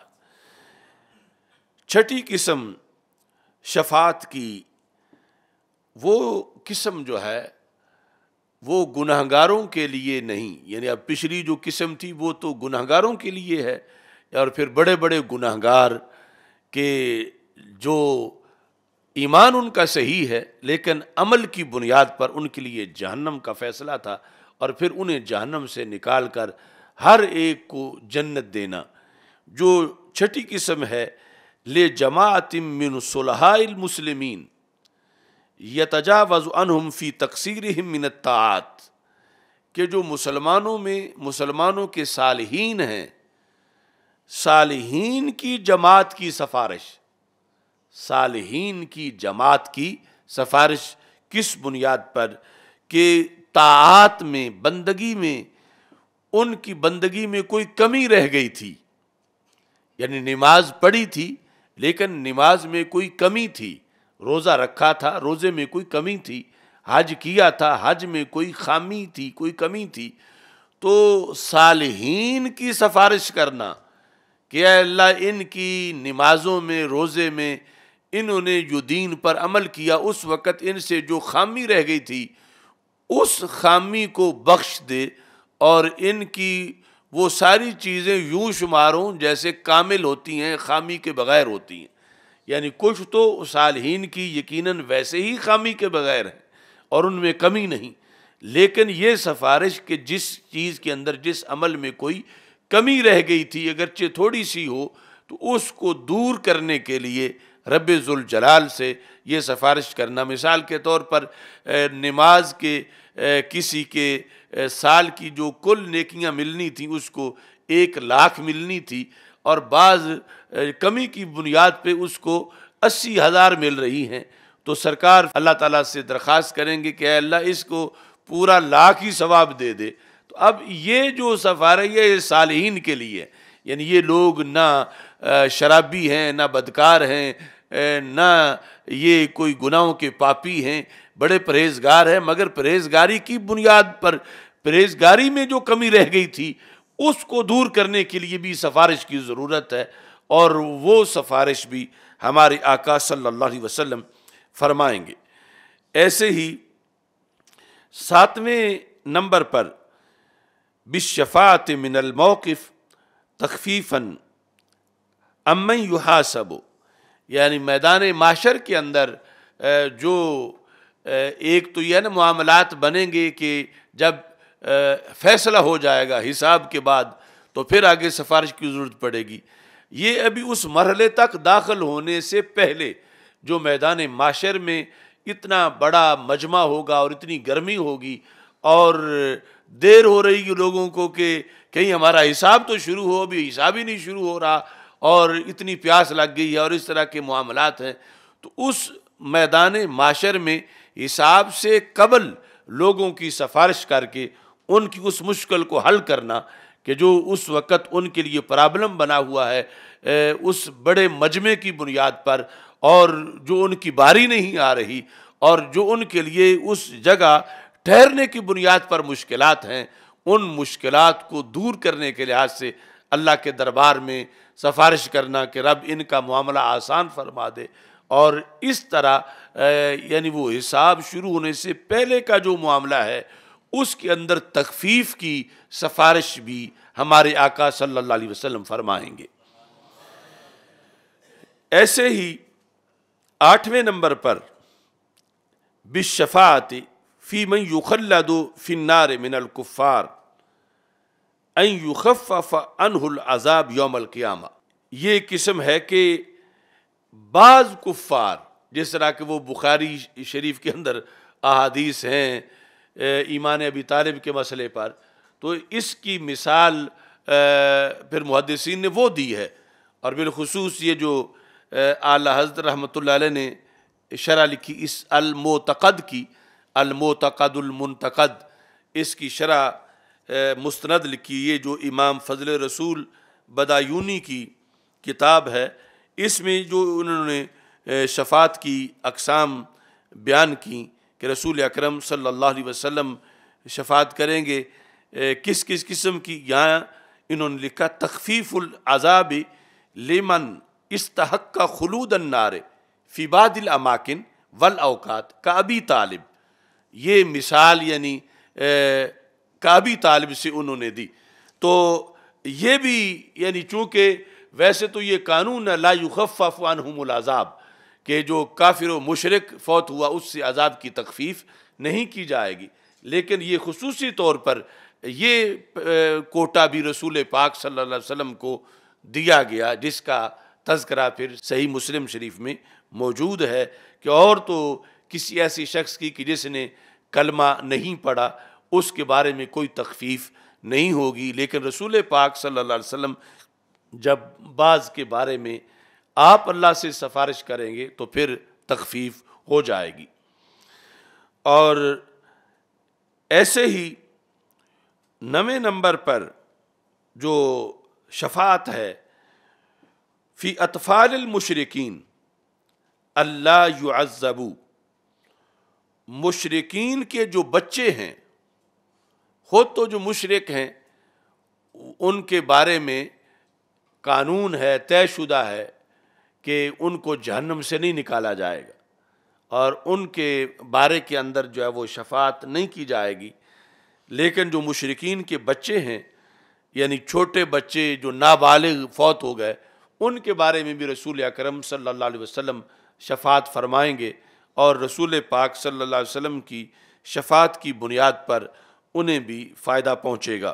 A: چھٹی قسم شفاعت کی وہ قسم جو ہے وہ گنہگاروں کے لیے نہیں، یعنی اب پچھلی جو قسم تھی وہ تو گنہگاروں کے لیے ہے، اور پھر بڑے بڑے گنہگار کہ جو ایمان ان کا صحیح ہے لیکن عمل کی بنیاد پر ان کے لیے جہنم کا فیصلہ تھا، اور پھر انہیں جہنم سے نکال کر ہر ایک کو جنت دینا۔ جو چھٹی قسم ہے لِجَمَاعَةٍ مِّن صُلَحَاءِ الْمُسْلِمِينَ يَتَجَاوَزُ عَنْهُمْ فِي تَقْصِيرِهِمْ مِنَ الطَّاعَاتِ، کہ جو مسلمانوں میں مسلمانوں کے صالحین ہیں، صالحین کی جماعت کی سفارش، صالحین کی جماعت کی سفارش کس بنیاد پر؟ کہ طاعات میں، بندگی میں، ان کی بندگی میں کوئی کمی رہ گئی تھی، یعنی نماز پڑھی تھی لیکن نماز میں کوئی کمی تھی، روزہ رکھا تھا، روزے میں کوئی کمی تھی، حج کیا تھا، حج میں کوئی خامی تھی، کوئی کمی تھی، تو صالحین کی سفارش کرنا کہ اے اللہ ان کی نمازوں میں، روزے میں انہوں نے جو دین پر عمل کیا اس وقت ان سے جو خامی رہ گئی تھی اس خامی کو بخش دے، اور ان کی وہ ساری چیزیں یوں شماروں جیسے کامل ہوتی ہیں، خامی کے بغیر ہوتی ہیں۔ یعنی کچھ تو صالحین کی یقیناً ویسے ہی خامی کے بغیر ہیں اور ان میں کمی نہیں، لیکن یہ سفارش کہ جس چیز کے اندر، جس عمل میں کوئی کمی رہ گئی تھی اگرچہ تھوڑی سی ہو، تو اس کو دور کرنے کے لیے رب ذوالجلال سے یہ سفارش کرنا۔ مثال کے طور پر نماز کے کسی کے سال کی جو کل نیکیاں ملنی تھیں اس کو 1,00,000 ملنی تھی، اور بعض کمی کی بنیاد پہ اس کو 80,000 مل رہی ہیں، تو سرکار اللہ تعالیٰ سے درخواست کریں گے کہ اے اللہ اس کو پورا 1,00,000 ہی ثواب دے دے۔ تو اب یہ جو سفارش ہے یہ صالحین کے لیے، یعنی یہ لوگ نہ شرابی ہیں، نہ بدکار ہیں، نہ یہ کوئی گناہوں کے پاپی ہیں، بڑے پرہیزگار ہیں، مگر پرہیزگاری کی بنیاد پر، پرہیزگاری میں جو کمی رہ گئی تھی اس کو دور کرنے کے لیے بھی سفارش کی ضرورت ہے، اور وہ سفارش بھی ہمارے آقا صلی اللہ علیہ وسلم فرمائیں گے۔ ایسے ہی 7ویں نمبر پر بالشفاعت من الموقف تخفیفاً امن یحاسب، یعنی میدان معاشر کے اندر جو ایک تو یہ نا معاملات بنیں گے کہ جب فیصلہ ہو جائے گا حساب کے بعد تو پھر آگے سفارش کی ضرورت پڑے گی، یہ ابھی اس مرحلے تک داخل ہونے سے پہلے جو میدان معاشر میں اتنا بڑا مجمع ہوگا اور اتنی گرمی ہوگی اور دیر ہو رہی ہے لوگوں کو کہ کہیں ہمارا حساب تو شروع ہو، ابھی حساب ہی نہیں شروع ہو رہا اور اتنی پیاس لگ گئی ہے اور اس طرح کے معاملات ہیں، تو اس میدان معاشر میں حساب سے قبل لوگوں کی سفارش کر کے ان کی اس مشکل کو حل کرنا کہ جو اس وقت ان کے لیے پرابلم بنا ہوا ہے اس بڑے مجمع کی بنیاد پر، اور جو ان کی باری نہیں آ رہی اور جو ان کے لیے اس جگہ ٹھہرنے کی بنیاد پر مشکلات ہیں، ان مشکلات کو دور کرنے کے لحاظ سے اللہ کے دربار میں سفارش کرنا کہ رب ان کا معاملہ آسان فرما دے، اور اس طرح یعنی وہ حساب شروع ہونے سے پہلے کا جو معاملہ ہے اس کے اندر تخفیف کی سفارش بھی ہمارے آقا صلی اللہ علیہ وسلم فرمائیں گے۔ ایسے ہی 8ویں نمبر پر بالشفاعت فی من یخلد فی النار من الکفار ان یخفف عنہ العذاب یوم القیامہ، یہ قسم ہے کہ بعض کفار، جس طرح کہ وہ بخاری شریف کے اندر احادیث ہیں ایمان ابی طالب کے مسئلے پر، تو اس کی مثال پھر محدثین نے وہ دی ہے، اور بالخصوص یہ جو اعلی حضرت رحمۃ اللہ علیہ نے شرح لکھی اس المعتقد کی، المعتقد المنتقد، اس کی شرح مستند لکھی، یہ جو امام فضل رسول بدایونی کی کتاب ہے، اس میں جو انہوں نے شفاعت کی اقسام بیان کی کہ رسول اکرم صلی اللہ علیہ وسلم شفاعت کریں گے کس کس قسم کی، یہاں انہوں نے لکھا تخفیف العذاب لمن استحق خلود النار فی بعض الاماکن والاوقات کابی طالب، یہ مثال یعنی کابی طالب سے انہوں نے دی۔ تو یہ بھی یعنی چونکہ ویسے تو یہ قانون لا یخفف عنہم العذاب کہ جو کافر و مشرک فوت ہوا اس سے عذاب کی تخفیف نہیں کی جائے گی، لیکن یہ خصوصی طور پر یہ کوٹا بھی رسول پاک صلی اللہ علیہ وسلم کو دیا گیا، جس کا تذکرہ پھر صحیح مسلم شریف میں موجود ہے کہ اور تو کسی ایسی شخص کی کہ جس نے کلمہ نہیں پڑھا اس کے بارے میں کوئی تخفیف نہیں ہوگی، لیکن رسول پاک صلی اللہ علیہ وسلم جب بعض کے بارے میں آپ اللہ سے سفارش کریں گے تو پھر تخفیف ہو جائے گی۔ اور ایسے ہی 9ویں نمبر پر جو شفاعت ہے فی اطفال المشرکین اللہ یعذبو، مشرکین کے جو بچے ہیں، خود تو جو مشرک ہیں ان کے بارے میں قانون ہے، طے شدہ ہے کہ ان کو جہنم سے نہیں نکالا جائے گا، اور ان کے بارے کے اندر جو ہے وہ شفاعت نہیں کی جائے گی۔ لیکن جو مشرکین کے بچے ہیں، یعنی چھوٹے بچے جو نابالغ فوت ہو گئے، ان کے بارے میں بھی رسول اکرم صلی اللہ علیہ وسلم شفاعت فرمائیں گے، اور رسول پاک صلی اللہ علیہ وسلم کی شفاعت کی بنیاد پر انہیں بھی فائدہ پہنچے گا۔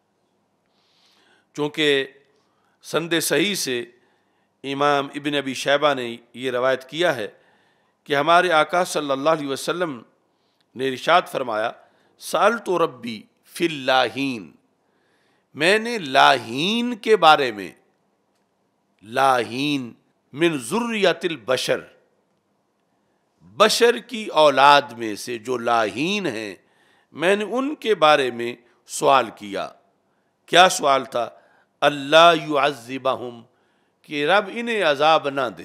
A: چونکہ سند صحیح سے امام ابن ابی شیبہ نے یہ روایت کیا ہے کہ ہمارے آقا صلی اللہ علیہ وسلم نے ارشاد فرمایا، سألت ربی فی اللاہین، میں نے لاہین کے بارے میں، لاہین من ذریت البشر، بشر کی اولاد میں سے جو لاہین ہیں، میں نے ان کے بارے میں سوال کیا۔ کیا سوال تھا؟ اللہ یعذبہم، کہ رب انہیں عذاب نہ دے۔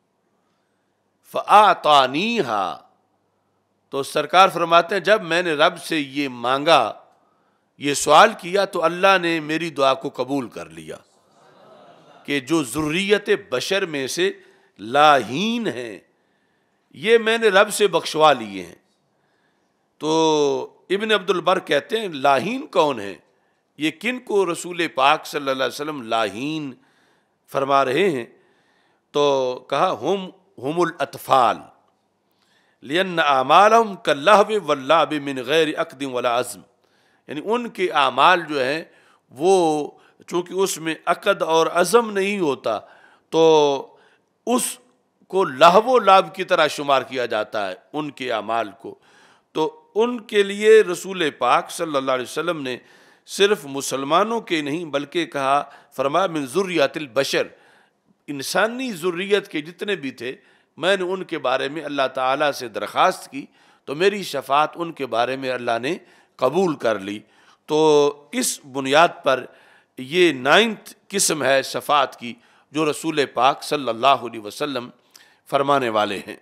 A: فآتانیہا، تو سرکار فرماتے ہیں جب میں نے رب سے یہ مانگا، یہ سوال کیا، تو اللہ نے میری دعا کو قبول کر لیا کہ جو ذریت بشر میں سے لاہین ہیں، یہ میں نے رب سے بخشوا لیے ہیں۔ تو ابن عبد البر کہتے ہیں لاہین کون ہیں، یہ کن کو رسول پاک صلی اللہ علیہ وسلم لاہین فرما رہے ہیں؟ تو کہا ہم الاطفال لأن اعمالهم كاللهو واللعب من غیر عقد ولا عزم، یعنی ان کے اعمال جو ہیں وہ چونکہ اس میں عقد اور عزم نہیں ہوتا، تو اس کو لہو و لعب کی طرح شمار کیا جاتا ہے ان کے اعمال کو۔ تو ان کے لیے رسول پاک صلی اللہ علیہ وسلم نے صرف مسلمانوں کے نہیں بلکہ کہا، فرمایا من ذریات البشر، انسانی ذریت کے جتنے بھی تھے، میں نے ان کے بارے میں اللہ تعالیٰ سے درخواست کی، تو میری شفاعت ان کے بارے میں اللہ نے قبول کر لی۔ تو اس بنیاد پر یہ 9th قسم ہے شفاعت کی جو رسول پاک صلی اللہ علیہ وسلم فرمانے والے ہیں۔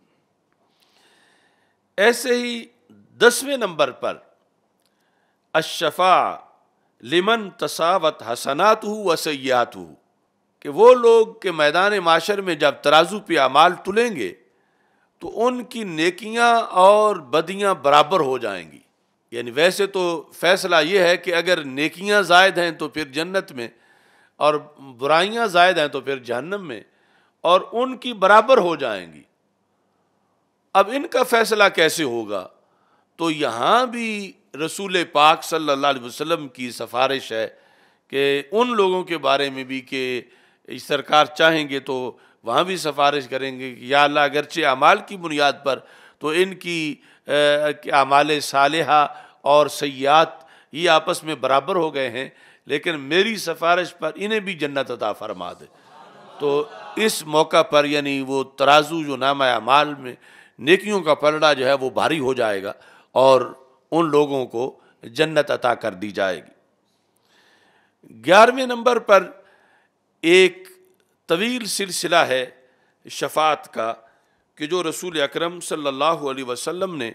A: ایسے ہی 10ویں نمبر پر الشفاع لمن تساوت حسناتہ و سیئاتہ، کہ وہ لوگ کہ میدان معاشر میں جب ترازو پہ اعمال تلیں گے تو ان کی نیکیاں اور بدیاں برابر ہو جائیں گی۔ یعنی ویسے تو فیصلہ یہ ہے کہ اگر نیکیاں زائد ہیں تو پھر جنت میں، اور برائیاں زائد ہیں تو پھر جہنم میں، اور ان کی برابر ہو جائیں گی۔ اب ان کا فیصلہ کیسے ہوگا؟ تو یہاں بھی رسول پاک صلی اللہ علیہ وسلم کی سفارش ہے کہ ان لوگوں کے بارے میں بھی کہ سرکار چاہیں گے تو وہاں بھی سفارش کریں گے کہ یا اللہ اگرچہ اعمال کی بنیاد پر تو ان کی اعمال صالحہ اور سیئات یہ آپس میں برابر ہو گئے ہیں، لیکن میری سفارش پر انہیں بھی جنت عطا فرما دے۔ تو اس موقع پر یعنی وہ ترازو جو نامہ اعمال میں نیکیوں کا پلڑا جو ہے وہ بھاری ہو جائے گا، اور ان لوگوں کو جنت عطا کر دی جائے گی۔ 11ویں نمبر پر ایک طویل سلسلہ ہے شفاعت کا کہ جو رسول اکرم صلی اللہ علیہ وسلم نے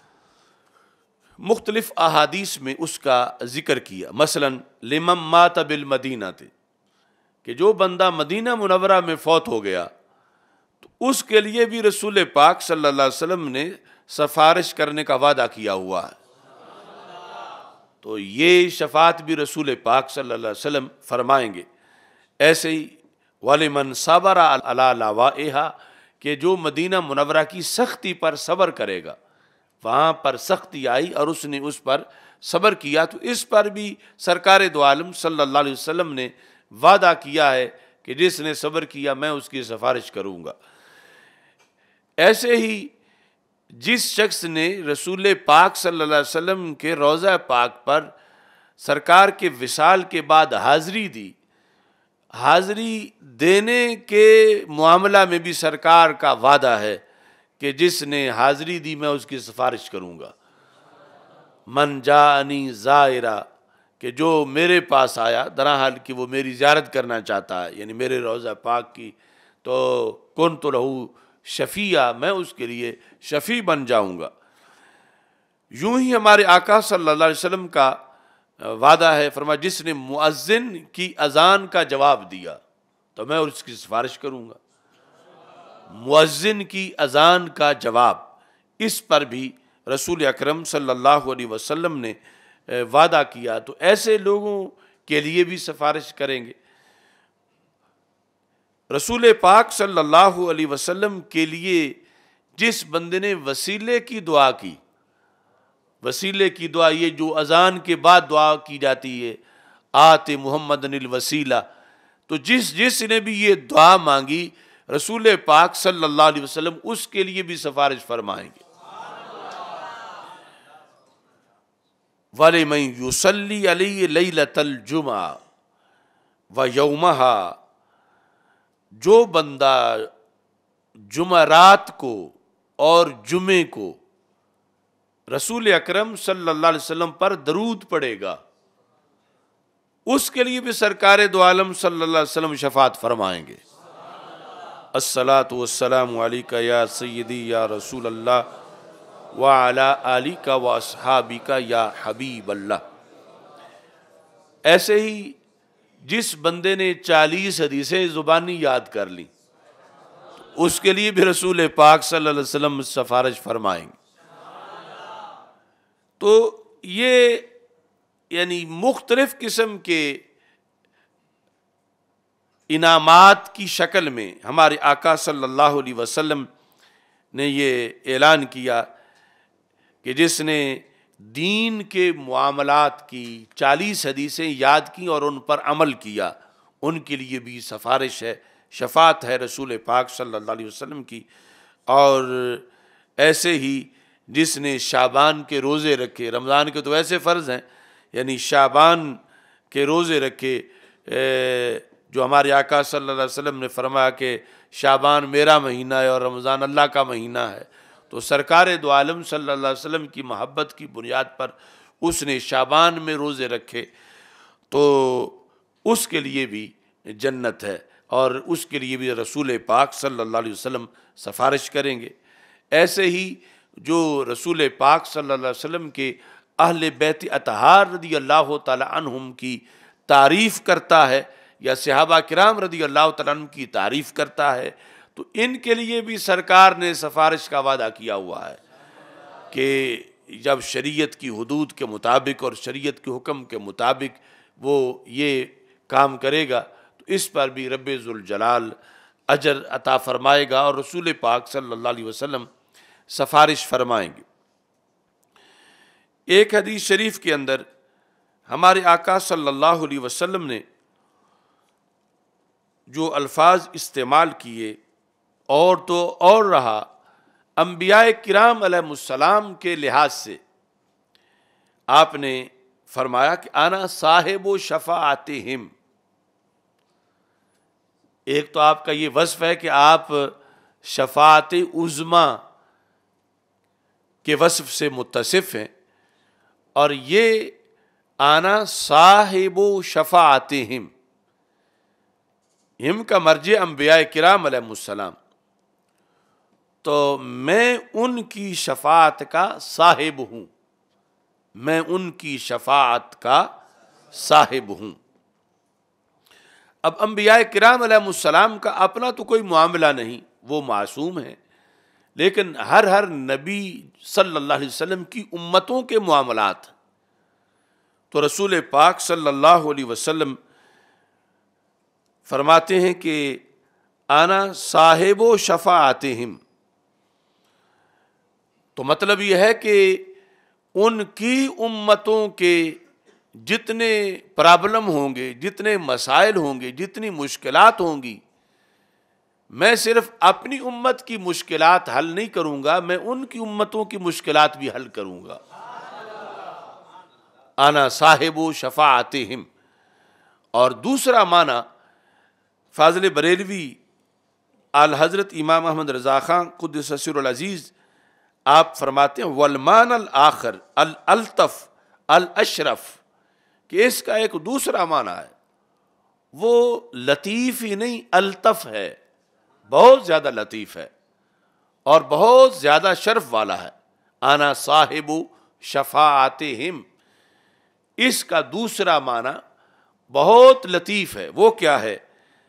A: مختلف احادیث میں اس کا ذکر کیا۔ مثلا لمن مات بالمدینہ، کہ جو بندہ مدینہ منورہ میں فوت ہو گیا تو اس کے لیے بھی رسول پاک صلی اللہ علیہ وسلم نے سفارش کرنے کا وعدہ کیا ہوا ہے۔ تو یہ شفاعت بھی رسول پاک صلی اللہ علیہ وسلم فرمائیں گے۔ ایسے ہی وَلِمَنْ صَبَرَ عَلَىٰ لَوَائِهَا، کہ جو مدینہ منورہ کی سختی پر صبر کرے گا، وہاں پر سختی آئی اور اس نے اس پر صبر کیا، تو اس پر بھی سرکار دو عالم صلی اللہ علیہ وسلم نے وعدہ کیا ہے کہ جس نے صبر کیا میں اس کی سفارش کروں گا۔ ایسے ہی جس شخص نے رسول پاک صلی اللہ علیہ وسلم کے روضہ پاک پر سرکار کے وصال کے بعد حاضری دی، حاضری دینے کے معاملہ میں بھی سرکار کا وعدہ ہے کہ جس نے حاضری دی میں اس کی سفارش کروں گا۔ من جاءنی زائرہ، کہ جو میرے پاس آیا درحال کہ وہ میری زیارت کرنا چاہتا ہے، یعنی میرے روضہ پاک کی، تو کنت لہو شفیع، میں اس کے لیے شفیع بن جاؤں گا۔ یوں ہی ہمارے آقا صلی اللہ علیہ وسلم کا وعدہ ہے، فرمایا جس نے مؤذن کی اذان کا جواب دیا تو میں اس کی سفارش کروں گا۔ مؤذن کی اذان کا جواب، اس پر بھی رسول اکرم صلی اللہ علیہ وسلم نے وعدہ کیا، تو ایسے لوگوں کے لیے بھی سفارش کریں گے۔ رسول پاک صلی اللہ علیہ وسلم کے لیے جس بندے نے وسیلے کی دعا کی، وسیلے کی دعا یہ جو اذان کے بعد دعا کی جاتی ہے، آت محمد الوسیلہ، تو جس نے بھی یہ دعا مانگی رسول پاک صلی اللہ علیہ وسلم اس کے لیے بھی سفارش فرمائیں گے۔ وَلِمَن يُصَلِّ عَلَيْهِ لَيْلَةَ الْجُمْعَةِ وَيَوْمَهَا، جو بندہ جمعرات کو اور جمعے کو رسول اکرم صلی اللہ علیہ وسلم پر درود پڑھے گا، اس کے لیے بھی سرکار دو عالم صلی اللہ علیہ وسلم شفاعت فرمائیں گے۔ الصلاۃ والسلام علیک یا سیدی یا رسول اللہ وعلی آلک واصحابک یا حبیب اللہ۔ ایسے ہی جس بندے نے 40 حدیثیں زبانی یاد کر لی اس کے لیے بھی رسول پاک صلی اللہ علیہ وسلم سفارش فرمائیں گے۔ تو یہ یعنی مختلف قسم کے انعامات کی شکل میں ہمارے آقا صلی اللہ علیہ وسلم نے یہ اعلان کیا کہ جس نے دین کے معاملات کی 40 حدیثیں یاد کی اور ان پر عمل کیا، ان کے لیے بھی سفارش ہے، شفاعت ہے رسول پاک صلی اللہ علیہ وسلم کی۔ اور ایسے ہی جس نے شعبان کے روزے رکھے، رمضان کے تو ایسے فرض ہیں، یعنی شعبان کے روزے رکھے، جو ہمارے آقا صلی اللہ علیہ وسلم نے فرمایا کہ شعبان میرا مہینہ ہے اور رمضان اللہ کا مہینہ ہے، تو سرکار دو عالم صلی اللہ علیہ وسلم کی محبت کی بنیاد پر اس نے شعبان میں روزے رکھے تو اس کے لیے بھی جنت ہے، اور اس کے لیے بھی رسول پاک صلی اللہ علیہ وسلم سفارش کریں گے۔ ایسے ہی جو رسول پاک صلی اللہ علیہ وسلم کے اہل بیت اطہار رضی اللہ تعالی عنہم کی تعریف کرتا ہے یا صحابہ کرام رضی اللہ تعالیٰ عنہ کی تعریف کرتا ہے، تو ان کے لیے بھی سرکار نے سفارش کا وعدہ کیا ہوا ہے کہ جب شریعت کی حدود کے مطابق اور شریعت کے حکم کے مطابق وہ یہ کام کرے گا تو اس پر بھی رب ذوالجلال اجر عطا فرمائے گا اور رسول پاک صلی اللہ علیہ وسلم سفارش فرمائیں گے۔ ایک حدیث شریف کے اندر ہمارے آقا صلی اللہ علیہ وسلم نے جو الفاظ استعمال کیے اور تو اور رہا، انبیاء کرام علیہ السلام کے لحاظ سے آپ نے فرمایا کہ انا صاحب شفاعتہم۔ ایک تو آپ کا یہ وصف ہے کہ آپ شفاعت عظمیٰ کے وصف سے متصف ہیں، اور یہ انا صاحب شفاعتہم، ہم کا مرجع انبیاء کرام علیہ السلام، تو میں ان کی شفاعت کا صاحب ہوں، میں ان کی شفاعت کا صاحب ہوں۔ اب انبیاء کرام علیہ السلام کا اپنا تو کوئی معاملہ نہیں، وہ معصوم ہیں، لیکن ہر نبی صلی اللہ علیہ وسلم کی امتوں کے معاملات، تو رسول پاک صلی اللہ علیہ وسلم فرماتے ہیں کہ انا صاحب شفاعتہم، تو مطلب یہ ہے کہ ان کی امتوں کے جتنے پرابلم ہوں گے، جتنے مسائل ہوں گے، جتنی مشکلات ہوں گی، میں صرف اپنی امت کی مشکلات حل نہیں کروں گا، میں ان کی امتوں کی مشکلات بھی حل کروں گا۔ انا صاحب شفاعتہم۔ اور دوسرا معنی فاضل بریلوی آل حضرت امام احمد رضا خان قدس سر العزیز آپ فرماتے ہیں والمعنی الآخر الالطف الاشرف، کہ اس کا ایک دوسرا معنی ہے، وہ لطیف ہی نہیں الطف ہے، بہت زیادہ لطیف ہے، اور بہت زیادہ شرف والا ہے۔ انا صاحب شفاعتہم، اس کا دوسرا معنی بہت لطیف ہے۔ وہ کیا ہے؟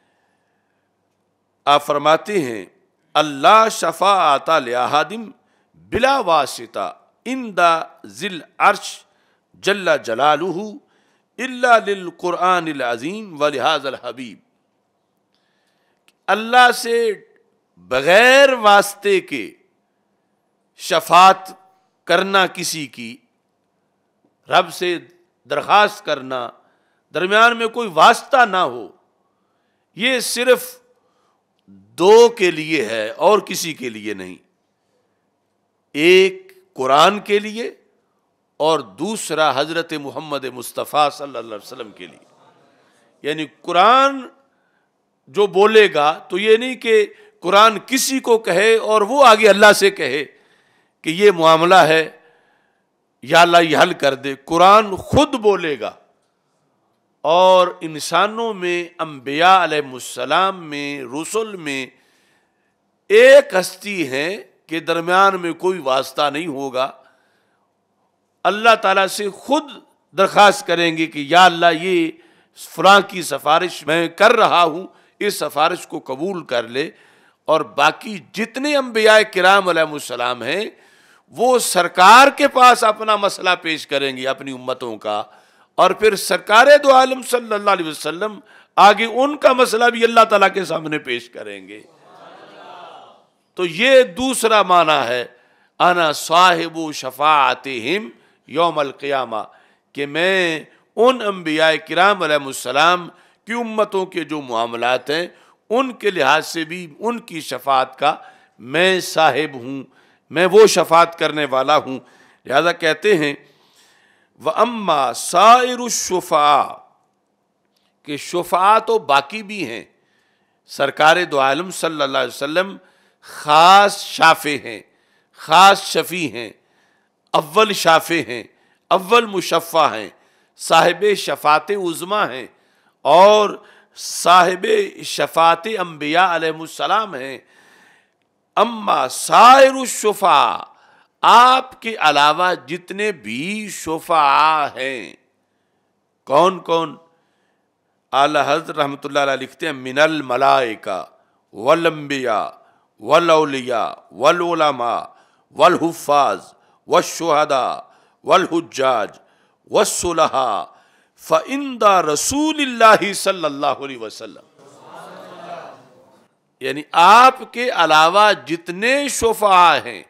A: آپ فرماتے ہیں اللہ شفاعت لأحد بلا واسطہ عند ذی العرش جل جلالہ الا للقرآن العظیم ولہذا الحبیب، اللہ سے بغیر واسطے کے شفاعت کرنا، کسی کی رب سے درخواست کرنا، درمیان میں کوئی واسطہ نہ ہو، یہ صرف دو کے لیے ہے اور کسی کے لیے نہیں۔ ایک قرآن کے لیے اور دوسرا حضرت محمد مصطفیٰ صلی اللہ علیہ وسلم کے لیے۔ یعنی قرآن جو بولے گا تو یہ نہیں کہ قرآن کسی کو کہے اور وہ آگے اللہ سے کہے کہ یہ معاملہ ہے یا اللہ یہ حل کر دے۔ قرآن خود بولے گا، اور انسانوں میں، انبیاء علیہ السلام میں، رسل میں ایک ہستی ہے کہ درمیان میں کوئی واسطہ نہیں ہوگا۔ اللہ تعالیٰ سے خود درخواست کریں گے کہ یا اللہ یہ فلاں کی سفارش میں کر رہا ہوں، اس سفارش کو قبول کر لے۔ اور باقی جتنے انبیاء کرام علیہ السلام ہیں وہ سرکار کے پاس اپنا مسئلہ پیش کریں گے اپنی امتوں کا، اور پھر سرکار دو عالم صلی اللہ علیہ وسلم آگے ان کا مسئلہ بھی اللہ تعالیٰ کے سامنے پیش کریں گے۔ تو یہ دوسرا معنی ہے انا صاحب شفاعتہم یوم القیامہ، کہ میں ان انبیاء کرام علیہ السلام کی امتوں کے جو معاملات ہیں ان کے لحاظ سے بھی ان کی شفاعت کا میں صاحب ہوں، میں وہ شفاعت کرنے والا ہوں۔ لہذا کہتے ہیں وَأَمَّا سَائِرُ الشُّفَعَاء، کہ شفعاء تو باقی بھی ہیں۔ سرکار دو عالم صلی اللہ علیہ وسلم خاص شافع ہیں، خاص شفیع ہیں، اول شافع ہیں، اول مشفع ہیں، صاحب شفاعت عظمیٰ ہیں، اور صاحب شفاعت انبیاء علیہ السلام ہیں۔ اما سائر الشفعاء، آپ کے علاوہ جتنے بھی شفعاء ہیں، کون کون؟ اعلی حضرت رحمۃ اللہ علیہ لکھتے ہیں من الملائکہ والانبیاء والاولیاء والعلماء والحفاظ والشہداء والحجاج والصلحاء فعند رسول اللہ صلی اللہ علیہ وسلم۔ یعنی آپ کے علاوہ جتنے شفعاء ہیں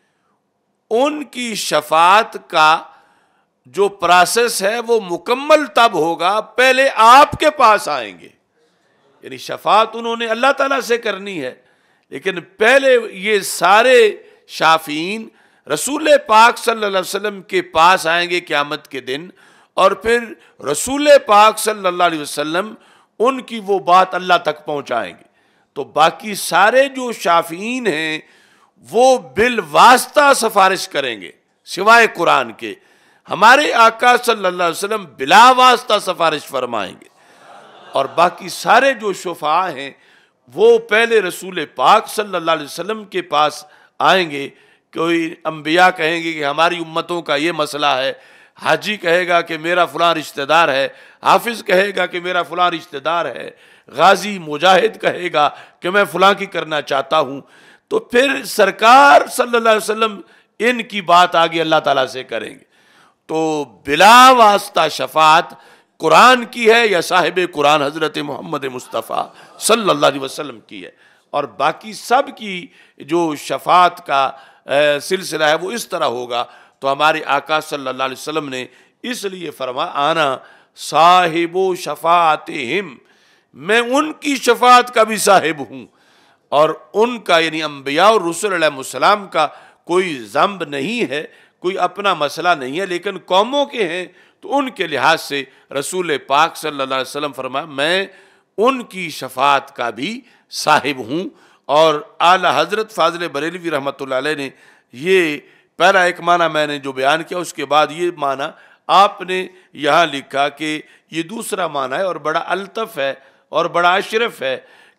A: ان کی شفاعت کا جو پروسیس ہے وہ مکمل تب ہوگا پہلے آپ کے پاس آئیں گے۔ یعنی شفاعت انہوں نے اللہ تعالیٰ سے کرنی ہے، لیکن پہلے یہ سارے شافعین رسول پاک صلی اللہ علیہ وسلم کے پاس آئیں گے قیامت کے دن، اور پھر رسول پاک صلی اللہ علیہ وسلم ان کی وہ بات اللہ تک پہنچائیں گے۔ تو باقی سارے جو شافعین ہیں وہ بالواسطہ سفارش کریں گے سوائے قرآن کے۔ ہمارے آقا صلی اللہ علیہ وسلم بلا واسطہ سفارش فرمائیں گے، اور باقی سارے جو شفعاء ہیں وہ پہلے رسول پاک صلی اللہ علیہ وسلم کے پاس آئیں گے۔ کوئی انبیاء کہیں گے کہ ہماری امتوں کا یہ مسئلہ ہے، حاجی کہے گا کہ میرا فلاں رشتہ دار ہے، حافظ کہے گا کہ میرا فلاں رشتہ دار ہے، غازی مجاہد کہے گا کہ میں فلاں کی کرنا چاہتا ہوں۔ تو پھر سرکار صلی اللہ علیہ وسلم ان کی بات آگے اللہ تعالیٰ سے کریں گے۔ تو بلا واسطہ شفاعت قرآن کی ہے یا صاحب قرآن حضرت محمد مصطفیٰ صلی اللہ علیہ وسلم کی ہے، اور باقی سب کی جو شفاعت کا سلسلہ ہے وہ اس طرح ہوگا۔ تو ہمارے آقا صلی اللہ علیہ وسلم نے اس لیے فرمایا آنا صاحب شفاعتہم، میں ان کی شفاعت کا بھی صاحب ہوں، اور ان کا یعنی انبیاء اور رسول علیہ السلام کا کوئی ذنب نہیں ہے، کوئی اپنا مسئلہ نہیں ہے، لیکن قوموں کے ہیں تو ان کے لحاظ سے رسول پاک صلی اللہ علیہ وسلم فرمایا میں ان کی شفاعت کا بھی صاحب ہوں۔ اور اعلی حضرت فاضل بریلوی رحمۃ اللہ علیہ نے یہ پہلا ایک معنی میں نے جو بیان کیا، اس کے بعد یہ معنی آپ نے یہاں لکھا کہ یہ دوسرا معنی ہے اور بڑا الطف ہے اور بڑا اشرف ہے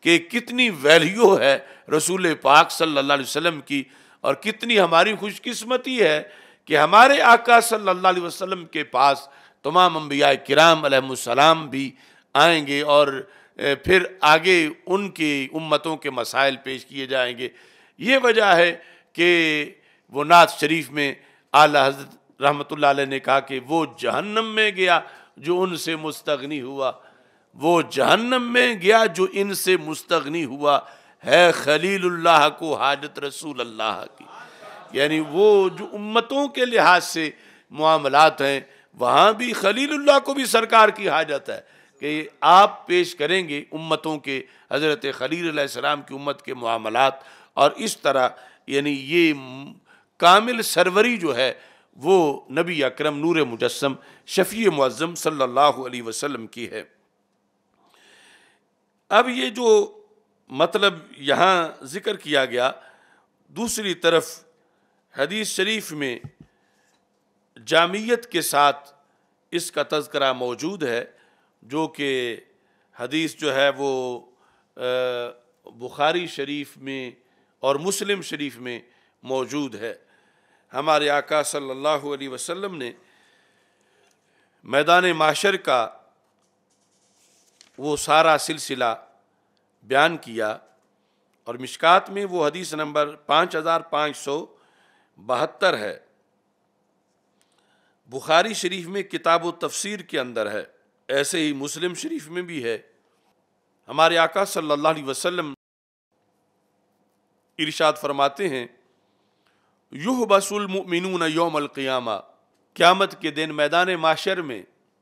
A: کہ کتنی ویلیو ہے رسول پاک صلی اللہ علیہ وسلم کی، اور کتنی ہماری خوش قسمتی ہے کہ ہمارے آقا صلی اللہ علیہ وسلم کے پاس تمام انبیاء کرام علیہ السلام بھی آئیں گے، اور پھر آگے ان کی امتوں کے مسائل پیش کیے جائیں گے۔ یہ وجہ ہے کہ وہ نعت شریف میں اعلیٰ حضرت رحمۃ اللہ علیہ نے کہا کہ وہ جہنم میں گیا جو ان سے مستغنی ہوا، وہ جہنم میں گیا جو ان سے مستغنی ہوا، ہے خلیل اللہ کو حاجت رسول اللہ کی۔ یعنی وہ جو امتوں کے لحاظ سے معاملات ہیں، وہاں بھی خلیل اللہ کو بھی سرکار کی حاجت ہے کہ آپ پیش کریں گے امتوں کے، حضرت خلیل علیہ السلام کی امت کے معاملات، اور اس طرح یعنی یہ کامل سروری جو ہے وہ نبی اکرم نور مجسم شفیع معظم صلی اللہ علیہ وسلم کی ہے۔ اب یہ جو مطلب یہاں ذکر کیا گیا، دوسری طرف حدیث شریف میں جامعیت کے ساتھ اس کا تذکرہ موجود ہے، جو کہ حدیث جو ہے وہ بخاری شریف میں اور مسلم شریف میں موجود ہے۔ ہمارے آقا صلی اللہ علیہ وسلم نے میدان محشر کا وہ سارا سلسلہ بیان کیا، اور مشکات میں وہ حدیث نمبر 5572 ہے، بخاری شریف میں کتاب و تفسیر کے اندر ہے، ایسے ہی مسلم شریف میں بھی ہے۔ ہمارے آقا صلی اللہ علیہ وسلم ارشاد فرماتے ہیں، یحبس المؤمنون یوم القیامہ، قیامت کے دن میدان محشر میں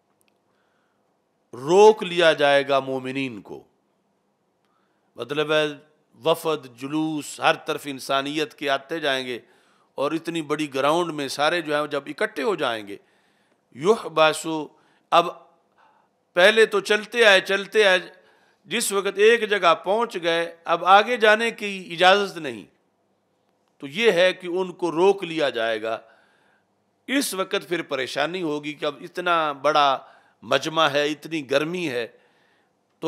A: روک لیا جائے گا مومنین کو، مطلب ہے وفد جلوس ہر طرف انسانیت کے آتے جائیں گے، اور اتنی بڑی گراؤنڈ میں سارے جو ہیں جب اکٹھے ہو جائیں گے، یحبسو، اب پہلے تو چلتے آئے، جس وقت ایک جگہ پہنچ گئے اب آگے جانے کی اجازت نہیں، تو یہ ہے کہ ان کو روک لیا جائے گا۔ اس وقت پھر پریشانی ہوگی کہ اب اتنا بڑا مجمع ہے، اتنی گرمی ہے، تو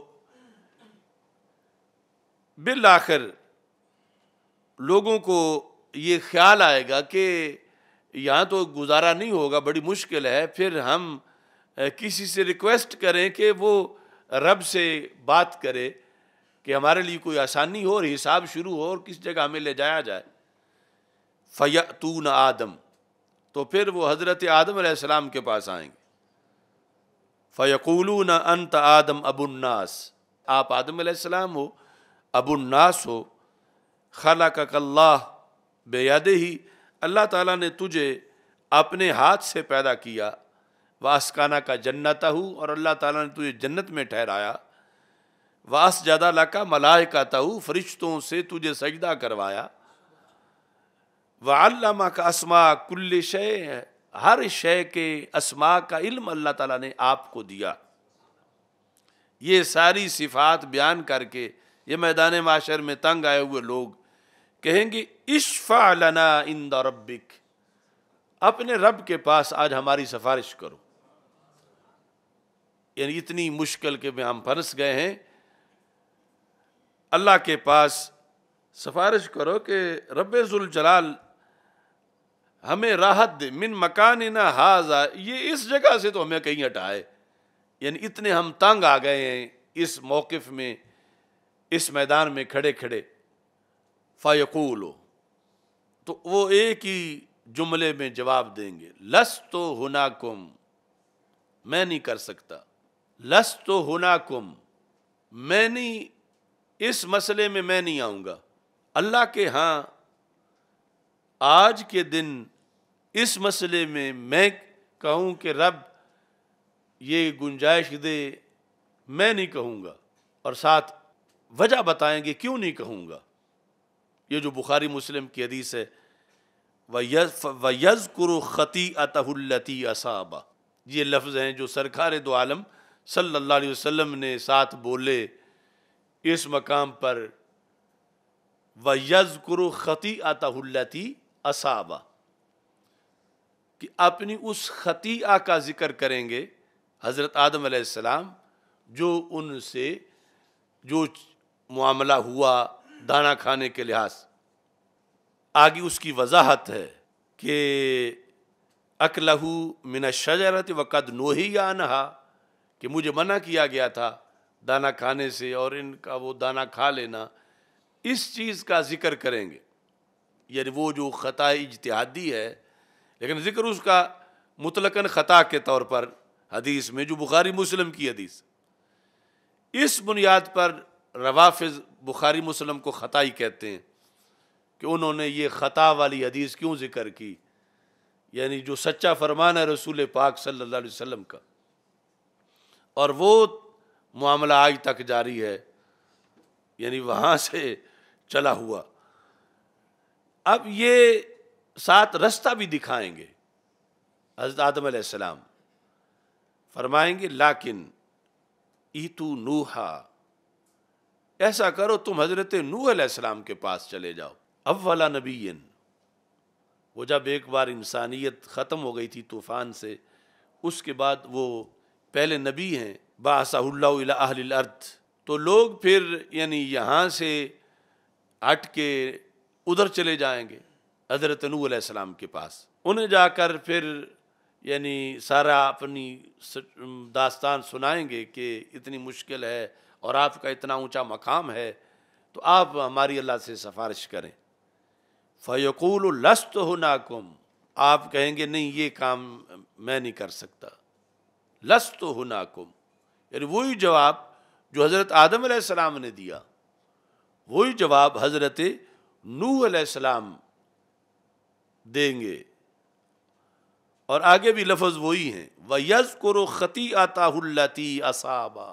A: بالآخر لوگوں کو یہ خیال آئے گا کہ یہاں تو گزارا نہیں ہوگا، بڑی مشکل ہے، پھر ہم کسی سے ریکویسٹ کریں کہ وہ رب سے بات کرے کہ ہمارے لیے کوئی آسانی ہو اور حساب شروع ہو اور کس جگہ ہمیں لے جایا جائے۔ فَيَأْتُونَ آدم، تو پھر وہ حضرت آدم علیہ السلام کے پاس آئیں گے۔ فَيَقُولُونَ أَنْتَ آدم ابو الناس، آپ آدم علیہ السلام ہو، ابو الناس ہو، خلقک اللہ بیدہ، اللہ تعالیٰ نے تجھے اپنے ہاتھ سے پیدا کیا، وَأَسْكَنَكَ جَنَّتَهُ، اور اللہ تعالیٰ نے تجھے جنت میں ٹھہرایا، وَأَسْجَدَ لَكَ مَلَائِكَتَهُ، فرشتوں سے تجھے سجدہ کروایا، وَعَلَّمَكَ أَسْمَاءَ كُلِّ شَيْءٍ، ہر شے کے اسماء کا علم اللہ تعالیٰ نے آپ کو دیا۔ یہ ساری صفات بیان کر کے یہ میدان محشر میں تنگ آئے ہوئے لوگ کہیں گے، اشفع لنا عند ربک، اپنے رب کے پاس آج ہماری سفارش کرو۔ یعنی اتنی مشکل کے میں ہم پھنس گئے ہیں، اللہ کے پاس سفارش کرو کہ رب ذوالجلال ہمیں راحت دے، من مکاننا ھذا، یہ اس جگہ سے تو ہمیں کہیں ہٹائے۔ یعنی اتنے ہم تنگ آ گئے ہیں اس موقف میں، اس میدان میں کھڑے کھڑے۔ فَيَقُولُ، تو وہ ایک ہی جملے میں جواب دیں گے، لَسْتُ هُنَاكُمْ، میں نہیں کر سکتا، لَسْتُ هُنَاكُمْ، میں نہیں، اس مسئلے میں میں نہیں آؤں گا۔ اللہ کے ہاں آج کے دن اس مسئلے میں کہوں کہ رب یہ گنجائش دے، میں نہیں کہوں گا، اور ساتھ وجہ بتائیں گے کیوں نہیں کہوں گا۔ یہ جو بخاری مسلم کی حدیث ہے، وَيَذْكُرُ خَطِيئَتَهُ الَّتِي أَصَابَ، یہ لفظ ہیں جو سرکار دو عالم صلی اللہ علیہ وسلم نے ساتھ بولے اس مقام پر، وَيَذْكُرُ خَطِيئَتَهُ الَّتِي أَصَابَ، کہ اپنی اس خطیئہ کا ذکر کریں گے حضرت آدم علیہ السلام، جو ان سے جو معاملہ ہوا دانا کھانے کے لحاظ سے۔ آگے اس کی وضاحت ہے کہ اکلہ من الشجرۃ وقد نہی عنہا، کہ مجھے منع کیا گیا تھا دانا کھانے سے اور ان کا وہ دانا کھا لینا، اس چیز کا ذکر کریں گے، یعنی وہ جو خطا اجتہادی ہے، لیکن ذکر اس کا مطلقاً خطا کے طور پر حدیث میں، جو بخاری مسلم کی حدیث، اس بنیاد پر روافض بخاری مسلم کو خطا ہی کہتے ہیں کہ انہوں نے یہ خطا والی حدیث کیوں ذکر کی، یعنی جو سچا فرمان ہے رسول پاک صلی اللہ علیہ وسلم کا، اور وہ معاملہ آج تک جاری ہے، یعنی وہاں سے چلا ہوا۔ اب یہ ساتھ رستہ بھی دکھائیں گے حضرت آدم علیہ السلام، فرمائیں گے لیکن ایتو نوحا، ایسا کرو تم حضرت نوح علیہ السلام کے پاس چلے جاؤ، اولا نبی، وہ جب ایک بار انسانیت ختم ہو گئی تھی طوفان سے، اس کے بعد وہ پہلے نبی ہیں، بعثہ اللہ الی اہل الارض، تو لوگ پھر یعنی یہاں سے ہٹ کے ادھر چلے جائیں گے حضرت نوح علیہ السلام کے پاس، انہیں جا کر پھر یعنی سارا اپنی داستان سنائیں گے کہ اتنی مشکل ہے اور آپ کا اتنا اونچا مقام ہے، تو آپ ہماری اللہ سے سفارش کریں۔ فَيَقُولُ لَسْتُ هُنَاكُمْ، آپ کہیں گے نہیں یہ کام میں نہیں کر سکتا، لَسْتُ هُنَاكُمْ، یعنی وہی جواب جو حضرت آدم علیہ السلام نے دیا، وہی جواب حضرت نوح علیہ السلام دیں گے، اور آگے بھی لفظ وہی ہیں، وَيَذْكُرُ خَطِيئَتَهُ الَّتِي أَصَابَ،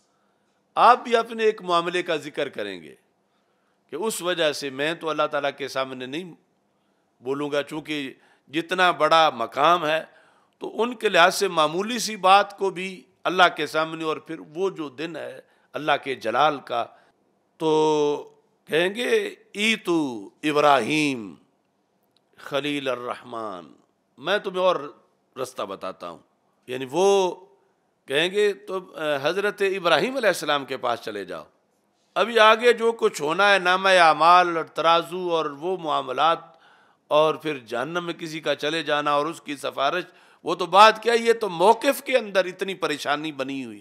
A: آپ بھی اپنے ایک معاملے کا ذکر کریں گے کہ اس وجہ سے میں تو اللہ تعالیٰ کے سامنے نہیں بولوں گا، چونکہ جتنا بڑا مقام ہے تو ان کے لحاظ سے معمولی سی بات کو بھی اللہ کے سامنے، اور پھر وہ جو دن ہے اللہ کے جلال کا، تو کہیں گے ایتو ابراہیم خلیل الرحمن، میں تمہیں اور رستہ بتاتا ہوں، یعنی وہ کہیں گے تو حضرت ابراہیم علیہ السلام کے پاس چلے جاؤ، ابھی آگے جو کچھ ہونا ہے نامہ اعمال اور ترازو اور وہ معاملات، اور پھر جہنم میں کسی کا چلے جانا اور اس کی سفارش، وہ تو بات کیا، یہ تو موقف کے اندر اتنی پریشانی بنی ہوئی،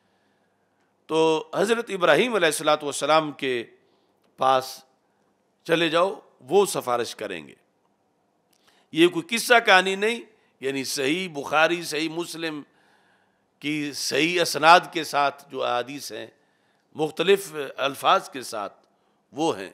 A: تو حضرت ابراہیم علیہ السلام کے پاس چلے جاؤ، وہ سفارش کریں گے۔ یہ کوئی قصہ کہانی نہیں، یعنی صحیح بخاری صحیح مسلم کی صحیح اسناد کے ساتھ جو احادیث ہیں مختلف الفاظ کے ساتھ وہ ہیں۔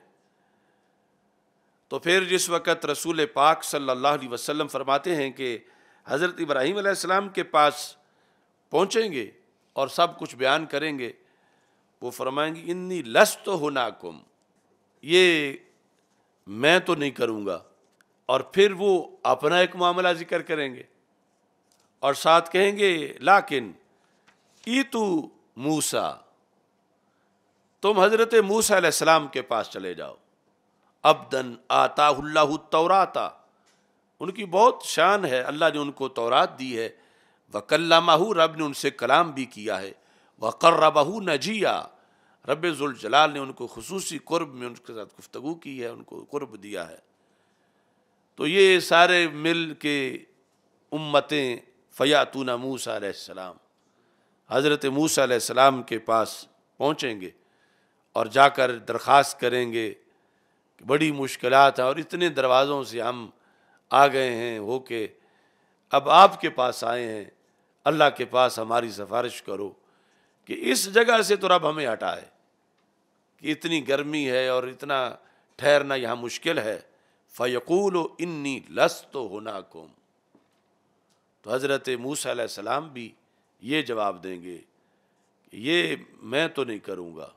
A: تو پھر جس وقت رسول پاک صلی اللہ علیہ وسلم فرماتے ہیں کہ حضرت ابراہیم علیہ السلام کے پاس پہنچیں گے اور سب کچھ بیان کریں گے، وہ فرمائیں گے انی لست ہناکم، یہ میں تو نہیں کروں گا، اور پھر وہ اپنا ایک معاملہ ذکر کریں گے اور ساتھ کہیں گے لیکن ایتو موسیٰ، تم حضرت موسیٰ علیہ السلام کے پاس چلے جاؤ، عبداً آتاہ اللہ التوراۃ، ان کی بہت شان ہے، اللہ نے ان کو تورات دی ہے، وکلمہ، رب نے ان سے کلام بھی کیا ہے، وقربہ نجیہ، رب ذوالجلال نے ان کو خصوصی قرب میں ان کے ساتھ گفتگو کی ہے، ان کو قرب دیا ہے۔ تو یہ سارے مل کے امتیں فیاتون موسیٰ علیہ السلام، حضرت موسیٰ علیہ السلام کے پاس پہنچیں گے اور جا کر درخواست کریں گے کہ بڑی مشکلات ہیں اور اتنے دروازوں سے ہم آ گئے ہیں ہو کے اب آپ کے پاس آئے ہیں، اللہ کے پاس ہماری سفارش کرو کہ اس جگہ سے تو رب ہمیں ہٹائے کہ اتنی گرمی ہے اور اتنا ٹھہرنا یہاں مشکل ہے۔ فَيَقُولُ إِنِّي لَسْتُ هُنَاكُمْ، تو حضرت موسیٰ علیہ السلام بھی یہ جواب دیں گے کہ یہ میں تو نہیں کروں گا،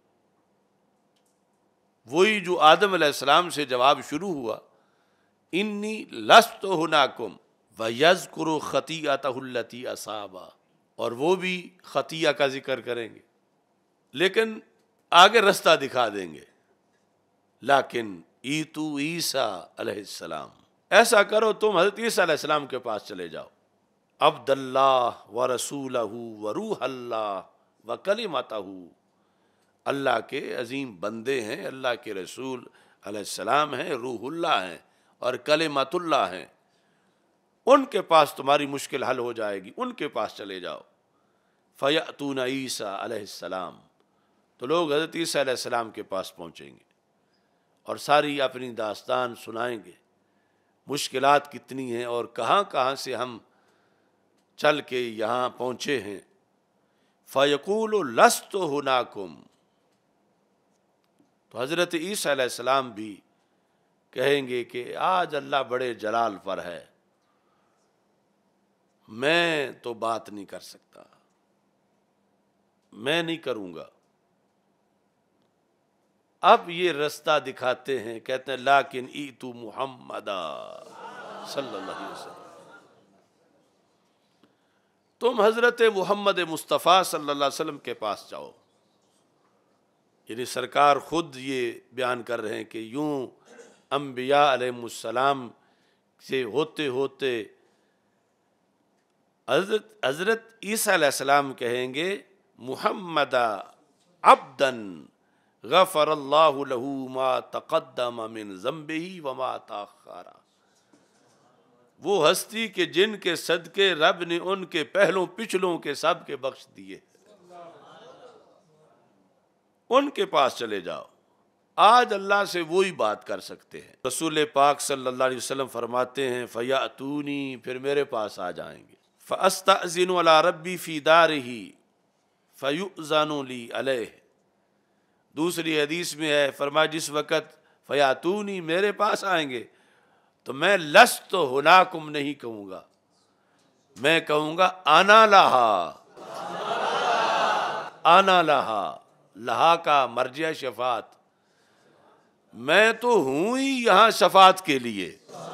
A: وہی جو آدم علیہ السلام سے جواب شروع ہوا، انی لست ہناکم ویذکر خطیئتہ التی اصاب، اور وہ بھی خطیہ کا ذکر کریں گے لیکن آگے رستہ دکھا دیں گے، لیکن ایتو عیسیٰ علیہ السلام، ایسا کرو تم حضرت عیسیٰ علیہ السلام کے پاس چلے جاؤ، عبد اللہ ورسولہ وروح اللہ وکلمتہ، اللہ کے عظیم بندے ہیں، اللہ کے رسول علیہ السلام ہیں، روح اللہ ہیں اور کلمۃ اللہ ہیں، ان کے پاس تمہاری مشکل حل ہو جائے گی، ان کے پاس چلے جاؤ۔ فَيَأْتُونَ عیسیٰ علیہ السلام، تو لوگ حضرت عیسیٰ علیہ السلام کے پاس پہنچیں گے اور ساری اپنی داستان سنائیں گے، مشکلات کتنی ہیں اور کہاں کہاں سے ہم چل کے یہاں پہنچے ہیں۔ فَيَقُولُ لَسْتُ هُنَاكُمْ، تو حضرت عیسیٰ علیہ السلام بھی کہیں گے کہ آج اللہ بڑے جلال پر ہے، میں تو بات نہیں کر سکتا، میں نہیں کروں گا۔ اب یہ رستہ دکھاتے ہیں، کہتے ہیں لیکن ایتو محمدا صلی اللہ علیہ وسلم، تم حضرت محمد مصطفیٰ صلی اللہ علیہ وسلم کے پاس جاؤ۔ یعنی سرکار خود یہ بیان کر رہے ہیں کہ یوں انبیاء علیہ السلام سے ہوتے ہوتے حضرت عیسیٰ علیہ السلام کہیں گے محمد عبدا غفر اللہ له ما تقدم من ذنبہ وما تاخر، وہ ہستی کے جن کے صدقے رب نے ان کے پہلوں پچھلوں کے سب کے بخش دیے، ان کے پاس چلے جاؤ۔ آج اللہ سے وہی بات کر سکتے ہیں۔ رسول پاک صلی اللہ علیہ وسلم فرماتے ہیں فَيَأْتُونِي، پھر میرے پاس آ جائیں گے، فَأَسْتَأْذِنُ عَلَىٰ رَبِّي فِي دَارِهِ فَيُؤْذَنُ لِي عَلَيْهِ۔ دوسری حدیث میں ہے، فرمایا جس وقت فَيَأْتُونِي میرے پاس آئیں گے تو میں لست ہناکم نہیں کہوں گا، میں کہوں گا انا لہا، انا لہا، لہا کا مرجع شفاعت، میں تو ہوں ہی یہاں شفاعت کے لیے،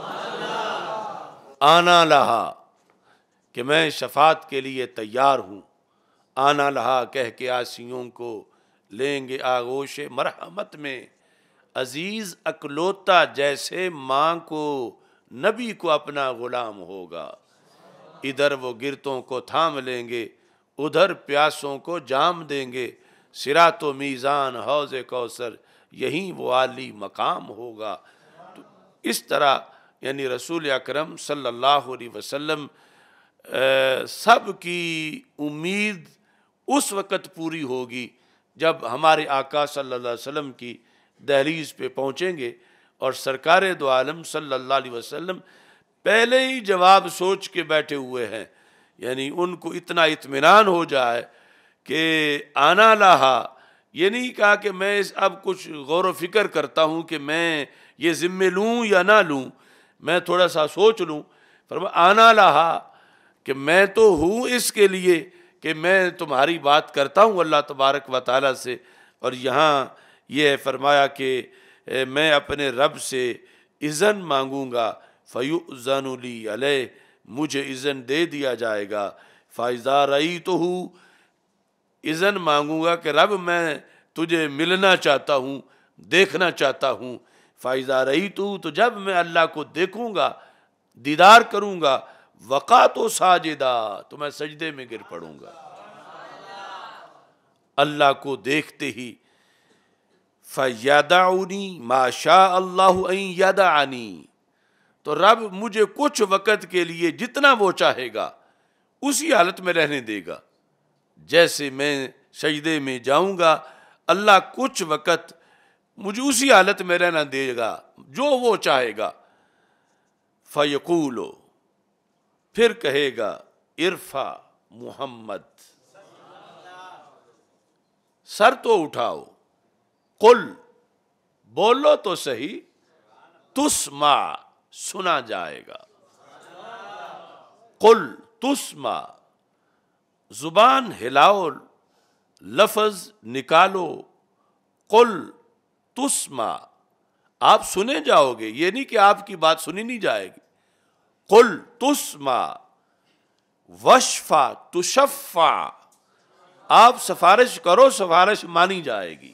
A: آنا لہا کہ میں شفاعت کے لیے تیار ہوں، آنا لہا کہہ کے عاصیوں کو لیں گے آغوش مرحمت میں، عزیز اکلوتا جیسے ماں کو نبی کو اپنا غلام ہوگا، ادھر وہ گرتوں کو تھام لیں گے، ادھر پیاسوں کو جام دیں گے، صراط و میزان حوض کوثر یہیں وہ عالی مقام ہوگا۔ تو اس طرح یعنی رسول اکرم صلی اللہ علیہ وسلم سب کی امید اس وقت پوری ہوگی جب ہمارے آقا صلی اللہ علیہ وسلم کی دہلیز پہ پہنچیں گے اور سرکار دو عالم صلی اللہ علیہ وسلم پہلے ہی جواب سوچ کے بیٹھے ہوئے ہیں، یعنی ان کو اتنا اطمینان ہو جائے کہ آنا لہا، یہ نہیں کہا کہ میں اب کچھ غور و فکر کرتا ہوں کہ میں یہ ذمے لوں یا نہ لوں، میں تھوڑا سا سوچ لوں، فرمایا آنا لہا کہ میں تو ہوں اس کے لیے کہ میں تمہاری بات کرتا ہوں اللہ تبارک و تعالیٰ سے، اور یہاں یہ فرمایا کہ میں اپنے رب سے اذن مانگوں گا، فَيُؤْذَنُ لِي عَلَيْهِ، مجھے اذن دے دیا جائے گا، فَإِذَا رَأَيْتُهُ، اذن مانگوں گا کہ رب میں تجھے ملنا چاہتا ہوں، دیکھنا چاہتا ہوں، فَإِذَا رَأَيْتُهُ، تو جب میں اللہ کو دیکھوں گا، دیدار کروں گا، وَقَعْتُ سَاجِدًا، تو میں سجدے میں گر پڑوں گا۔ اللہ کو دیکھتے ہی فَيَدَعُنِي مَا شَاءَ اللَّهُ أَن يَدَعَنِي، تو رب مجھے کچھ وقت کے لیے جتنا وہ چاہے گا اسی حالت میں رہنے دے گا، جیسے میں سجدے میں جاؤں گا اللہ کچھ وقت مجھے اسی حالت میں رہنا دے گا جو وہ چاہے گا۔ فَيَقُولُ، پھر کہے گا ارفع محمد، سر تو اٹھاؤ، قل، بولو تو صحیح، تسمع، سنا جائے گا، قل تسمع، زبان ہلاؤ، لفظ نکالو، قل تسمع، آپ سنے جاؤ گے، یہ نہیں کہ آپ کی بات سنی نہیں جائے گی، قل تسمع، وشفع تشفع، آپ سفارش کرو، سفارش مانی جائے گی،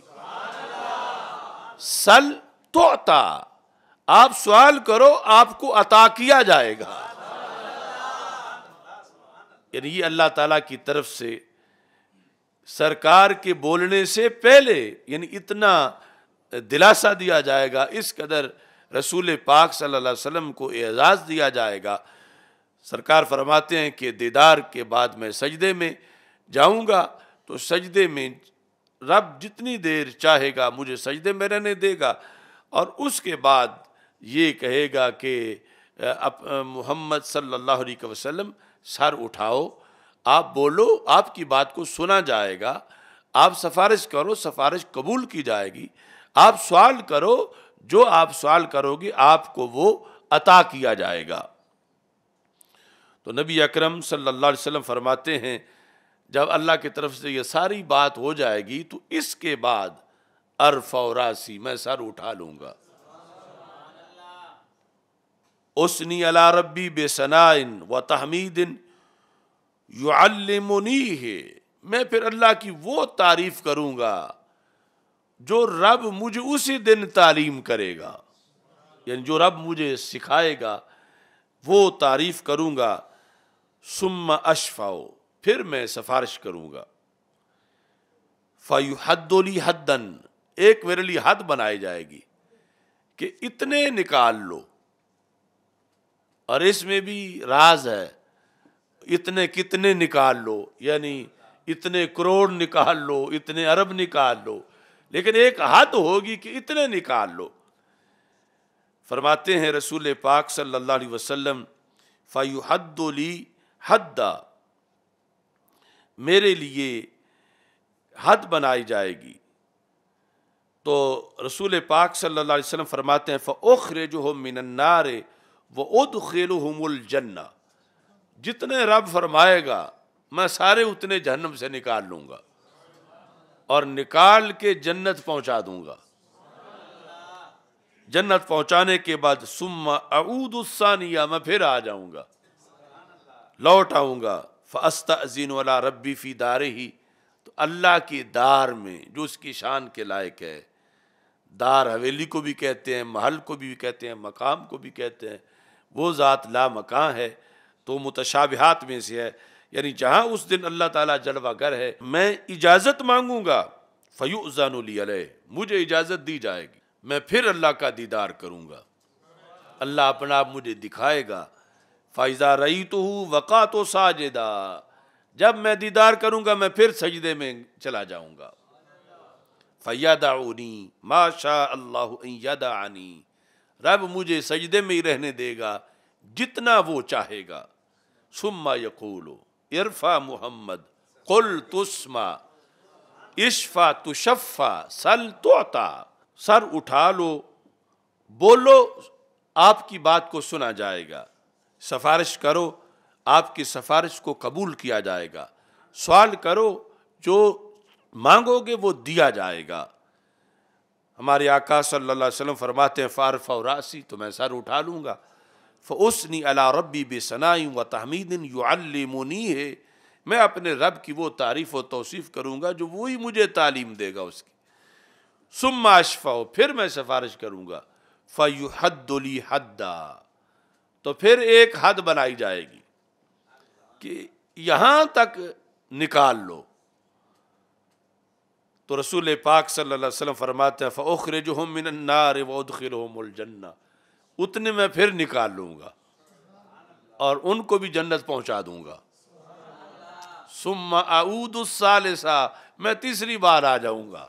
A: سل تعطا، آپ سوال کرو آپ کو عطا کیا جائے گا۔ یعنی یہ اللہ تعالیٰ کی طرف سے سرکار کے بولنے سے پہلے، یعنی اتنا دلاسا دیا جائے گا، اس قدر رسول پاک صلی اللہ علیہ وسلم کو اعزاز دیا جائے گا۔ سرکار فرماتے ہیں کہ دیدار کے بعد میں سجدے میں جاؤں گا، تو سجدے میں رب جتنی دیر چاہے گا مجھے سجدے میں رہنے دے گا، اور اس کے بعد یہ کہے گا کہ محمد صلی اللہ علیہ وسلم سر اٹھاؤ، آپ بولو، آپ کی بات کو سنا جائے گا، آپ سفارش کرو، سفارش قبول کی جائے گی، آپ سوال کرو، جو آپ سوال کرو گے آپ کو وہ عطا کیا جائے گا۔ تو نبی اکرم صلی اللہ علیہ وسلم فرماتے ہیں جب اللہ کی طرف سے یہ ساری بات ہو جائے گی تو اس کے بعد ارفع راسی، میں سر اٹھا لوں گا۔ اسنی علی ربی بثناء و تحمید یعلمنیہ، میں پھر اللہ کی وہ تعریف کروں گا جو رب مجھے اسی دن تعلیم کرے گا، یعنی جو رب مجھے سکھائے گا وہ تعریف کروں گا۔ ثم اشفع، پھر میں سفارش کروں گا۔ فیحد لی حدا، ایک میرے لیے حد بنائی جائے گی کہ اتنے نکال لو، اور اس میں بھی راز ہے، اتنے کتنے نکال لو، یعنی اتنے کروڑ نکال لو، اتنے ارب نکال لو، لیکن ایک حد ہوگی کہ اتنے نکال لو۔ فرماتے ہیں رسول پاک صلی اللہ علیہ وسلم فیحد لی حدا، میرے لیے حد بنائی جائے گی۔ تو رسول پاک صلی اللہ علیہ وسلم فرماتے ہیں فَأُخْرِجُهُم مِّنَ النَّارِ وَأُدْخِلُهُمُ الْجَنَّةَ، جتنے رب فرمائے گا میں سارے اتنے جہنم سے نکال لوں گا اور نکال کے جنت پہنچا دوں گا۔ جنت پہنچانے کے بعد ثم اعود الثانیہ، میں پھر آ جاؤں گا، لوٹ آؤں گا۔ فاستأذن علی ربی فی دارہ، تو اللہ کی دار میں جو اس کی شان کے لائق ہے، دار حویلی کو بھی کہتے ہیں، محل کو بھی کہتے ہیں، مقام کو بھی کہتے ہیں، وہ ذات لا مکان ہے، تو متشابہات میں سے ہے، یعنی جہاں اس دن اللہ تعالیٰ جلوہ گر ہے، میں اجازت مانگوں گا، فیؤذن لی علیہ، مجھے اجازت دی جائے گی، میں پھر اللہ کا دیدار کروں گا، اللہ اپنا آپ مجھے دکھائے گا۔ فَإِذَا رَأَيْتُهُ وَقَعْتُ سَاجِدًا، جب میں دیدار کروں گا میں پھر سجدے میں چلا جاؤں گا۔ فَيَدَعُنِي مَا شَاءَ اللَّهُ أَن يَدَعَنِي، رب مجھے سجدے میں ہی رہنے دے گا جتنا وہ چاہے گا۔ ثُمَّ يَقُولُ ارفع محمد قُلْ تُسْمَعْ اشفع تشفع سل تعطى، سر اٹھا لو، بولو، آپ کی بات کو سنا جائے گا، سفارش کرو، آپ کی سفارش کو قبول کیا جائے گا، سوال کرو، جو مانگو گے وہ دیا جائے گا۔ ہمارے آقا صلی اللہ علیہ وسلم فرماتے ہیں فارفع راسی، تو میں سر اٹھا لوں گا۔ فاسنی علی ربی بثناء و تحمید یعلمنیہ، میں اپنے رب کی وہ تعریف و توصیف کروں گا جو وہی مجھے تعلیم دے گا اس کی۔ ثم اشفع، پھر میں سفارش کروں گا۔ فیحد لی حدا، تو پھر ایک حد بنائی جائے گی کہ یہاں تک نکال لو۔ تو رسول پاک صلی اللہ علیہ وسلم فرماتے ہیں فَأُخْرِجُهُم مِّنَ النَّارِ وَأُدْخِلُهُمُ الْجَنَّةَ، اتنے میں پھر نکال لوں گا اور ان کو بھی جنت پہنچا دوں گا۔ ثم اعود الثالثہ، میں تیسری بار آ جاؤں گا۔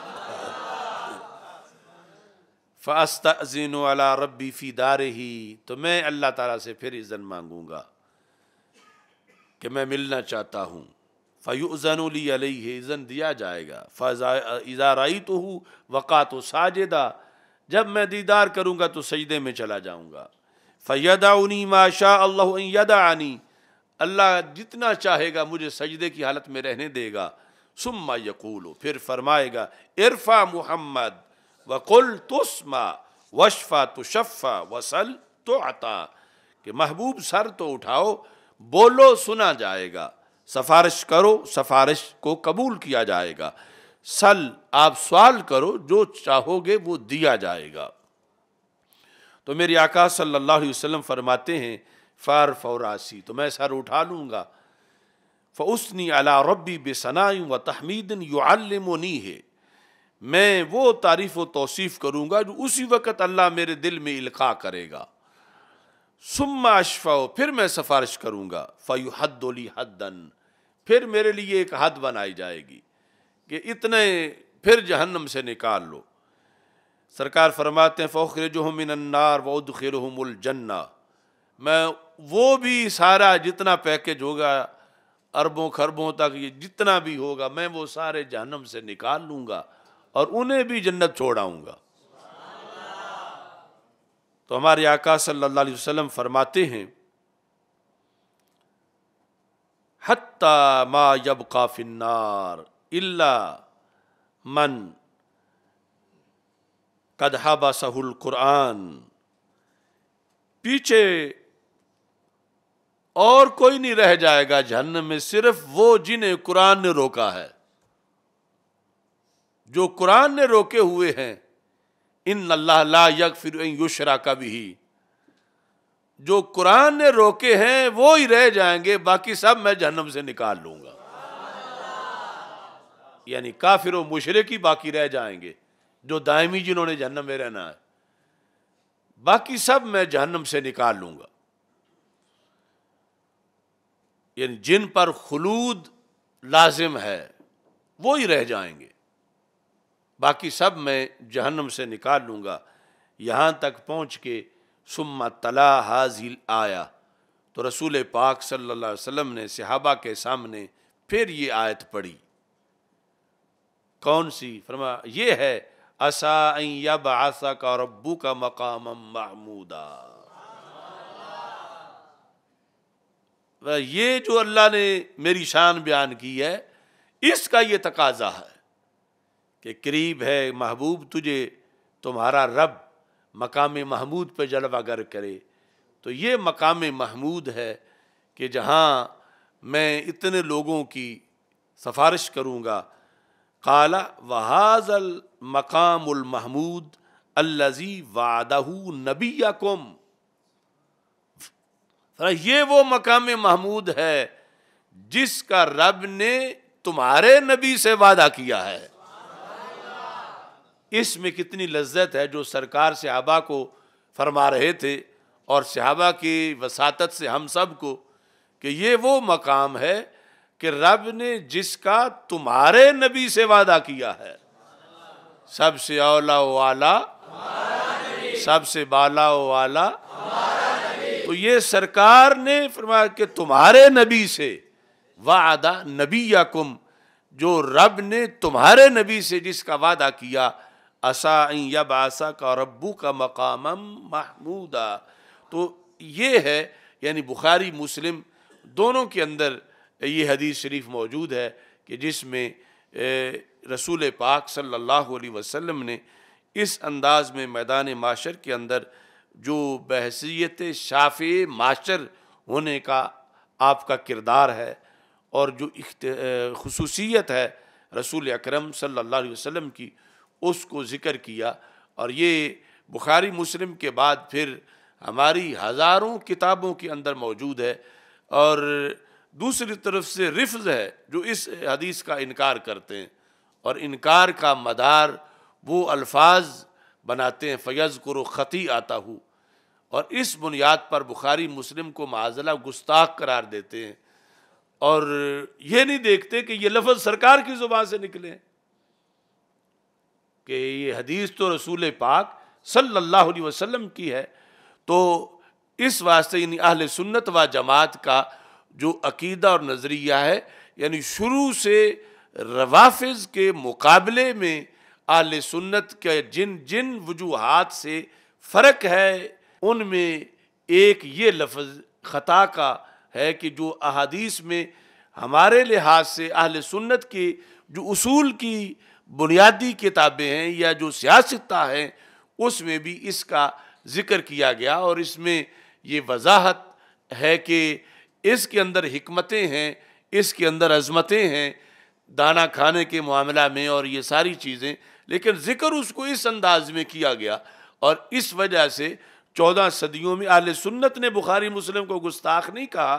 A: فاستأذن علی ربی فی دارہ، تو میں اللہ تعالیٰ سے پھر اذن مانگوں گا کہ میں ملنا چاہتا ہوں۔ فیؤذن لی علیہ، اذن دیا جائے گا۔ فاذا رأیتہ وقعت ساجدا، جب میں دیدار کروں گا تو سجدے میں چلا جاؤں گا۔ فیدعنی ما شاء اللہ ان یدعنی، اللہ جتنا چاہے گا مجھے سجدے کی حالت میں رہنے دے گا۔ ثم یقول، پھر فرمائے گا ارفع محمد وقل تسمع واشفع تشفع وسل تعطى، کہ محبوب سر تو اٹھاؤ، بولو سنا جائے گا، سفارش کرو سفارش کو قبول کیا جائے گا، سل آپ سوال کرو جو چاہو گے وہ دیا جائے گا۔ تو میرے آقا صلی اللہ علیہ وسلم فرماتے ہیں فارفع راسی، تو میں سر اٹھا لوں گا۔ فَأُثْنِي عَلَىٰ رَبِّي بِثَنَاءٍ وَتَحْمِيدٍ يُعَلِّمُنِيهِ، میں وہ تعریف و توصیف کروں گا جو اسی وقت اللہ میرے دل میں القاء کرے گا. ثُمَّ أَشْفَعُ، پھر میں سفارش کروں گا. فَيُحَدُّ لِي حَدًّا، پھر میرے لیے ایک حد بنائی جائے گی کہ اتنے پھر جہنم سے نکال لو. سرکار فرماتے ہیں فَأُخْرِجُهُم مِّنَ النَّارِ وَأُدْخِلُهُمُ الْجَنَّةَ، میں وہ بھی سارا جتنا پیکج ہوگا اربوں خربوں تک، یہ جتنا بھی ہوگا میں وہ سارے جہنم سے نکال لوں گا اور انہیں بھی جنت چھوڑاؤں گا. تو ہمارے آقا صلی اللہ علیہ وسلم فرماتے ہیں حتی ما یبقى فی النار الا من قد حبسہ القرآن، پیچھے اور کوئی نہیں رہ جائے گا جہنم میں صرف وہ جنہیں قرآن نے روکا ہے. جو قرآن نے روکے ہوئے ہیں، ان اللہ لا یغفر ان یشرک بہ، جو قرآن نے روکے ہیں وہ ہی رہ جائیں گے، باقی سب میں جہنم سے نکال لوں گا. یعنی کافر و مشرک ہی باقی رہ جائیں گے جو دائمی جنہوں نے جہنم میں رہنا ہے، باقی سب میں جہنم سے نکال لوں گا. یعنی جن پر خلود لازم ہے وہ ہی رہ جائیں گے، باقی سب میں جہنم سے نکال لوں گا. یہاں تک پہنچ کے ثم تلا ھذہ الآیہ، تو رسول پاک صلی اللہ علیہ وسلم نے صحابہ کے سامنے پھر یہ آیت پڑھی. کون سی؟ فرمایا یہ ہے عسیٰ ان یبعثک ربک مقاما محمودا. یہ جو اللہ نے میری شان بیان کی ہے اس کا یہ تقاضا ہے کہ قریب ہے محبوب تجھے تمہارا رب مقام محمود پہ جلوہ گر کرے. تو یہ مقام محمود ہے کہ جہاں میں اتنے لوگوں کی سفارش کروں گا. قال وَهَذَا الْمَقَامُ الْمَحْمُودُ الَّذِي وَعَدَهُ نَبِيَّكُمْ، یہ وہ مقام محمود ہے جس کا رب نے تمہارے نبی سے وعدہ کیا ہے. اس میں کتنی لذت ہے جو سرکار صحابہ کو فرما رہے تھے اور صحابہ کی وساطت سے ہم سب کو، کہ یہ وہ مقام ہے کہ رب نے جس کا تمہارے نبی سے وعدہ کیا ہے. سب سے اولا و اعلیٰ، سب سے بالا و اعلیٰ. تو یہ سرکار نے فرمایا کہ تمہارے نبی سے وعدہ نبیکم، جو رب نے تمہارے نبی سے جس کا وعدہ کیا، عسیٰ ان یبعثک ربک مقاما محمودا. تو یہ ہے یعنی بخاری مسلم دونوں کے اندر یہ حدیث شریف موجود ہے کہ جس میں رسول پاک صلی اللہ علیہ وسلم نے اس انداز میں میدان معاشر کے اندر جو بحیثیت شافع معاشر ہونے کا آپ کا کردار ہے اور جو خصوصیت ہے رسول اکرم صلی اللہ علیہ وسلم کی، اس کو ذکر کیا. اور یہ بخاری مسلم کے بعد پھر ہماری ہزاروں کتابوں کے اندر موجود ہے. اور دوسری طرف سے رفض ہے جو اس حدیث کا انکار کرتے ہیں اور انکار کا مدار وہ الفاظ بناتے ہیں فَيَذْكُرُ خَطِيئَتَهُ، اور اس بنیاد پر بخاری مسلم کو معاذ گستاخ قرار دیتے ہیں اور یہ نہیں دیکھتے کہ یہ لفظ سرکار کی زبان سے نکلے ہیں، کہ یہ حدیث تو رسول پاک صلی اللہ علیہ وسلم کی ہے. تو اس واسطے یعنی اہل سنت و جماعت کا جو عقیدہ اور نظریہ ہے، یعنی شروع سے روافض کے مقابلے میں اہل سنت کے جن جن وجوہات سے فرق ہے ان میں ایک یہ لفظ خطا کا ہے کہ جو احادیث میں ہمارے لحاظ سے اہل سنت کے جو اصول کی بنیادی کتابیں ہیں یا جو سیاستہ ہیں اس میں بھی اس کا ذکر کیا گیا، اور اس میں یہ وضاحت ہے کہ اس کے اندر حکمتیں ہیں، اس کے اندر عظمتیں ہیں دانا کھانے کے معاملہ میں اور یہ ساری چیزیں، لیکن ذکر اس کو اس انداز میں کیا گیا. اور اس وجہ سے 14 صدیوں میں اہل سنت نے بخاری مسلم کو گستاخ نہیں کہا،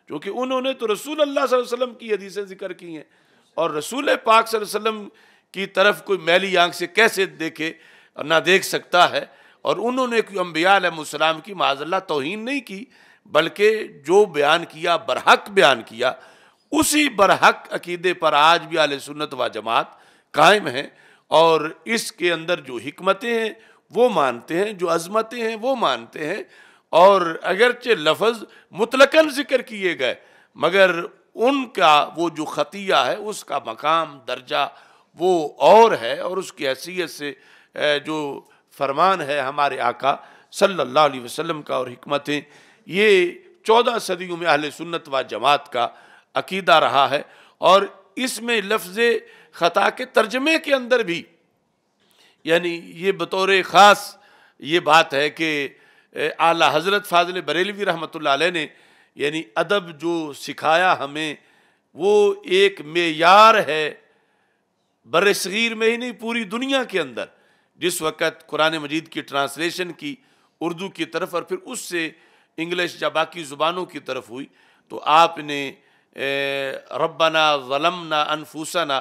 A: کیونکہ انہوں نے تو رسول اللہ صلی اللہ علیہ وسلم کی حدیثیں ذکر کی ہیں، اور رسول پاک صلی اللہ علیہ وسلم کی طرف کوئی میلی آنکھ سے کیسے دیکھے، نہ دیکھ سکتا ہے۔ اور انہوں نے کوئی انبیاء علیہ السلام کی معاذ اللہ توہین نہیں کی، بلکہ جو بیان کیا برحق بیان کیا، اسی برحق عقیدے پر آج بھی اہل سنت و جماعت قائم ہیں، اور اس کے اندر جو حکمتیں ہیں وہ مانتے ہیں، جو عظمتیں ہیں وہ مانتے ہیں، اور اگرچہ لفظ مطلقاً ذکر کیے گئے مگر ان کا وہ جو خطیہ ہے اس کا مقام درجہ وہ اور ہے، اور اس کی حیثیت سے جو فرمان ہے ہمارے آقا صلی اللہ علیہ وسلم کا اور حکمتیں، یہ 14 صدیوں میں اہل سنت و جماعت کا عقیدہ رہا ہے۔ اور اس میں لفظ خطا کے ترجمے کے اندر بھی یعنی یہ بطور خاص یہ بات ہے کہ اعلیٰ حضرت فاضل بریلوی رحمۃ اللہ علیہ نے یعنی ادب جو سکھایا ہمیں وہ ایک معیار ہے بر صغیر میں ہی نہیں پوری دنیا کے اندر۔ جس وقت قرآن مجید کی ٹرانسلیشن کی اردو کی طرف اور پھر اس سے انگلش یا باقی زبانوں کی طرف ہوئی، تو آپ نے ربنا ظلمنا انفسنا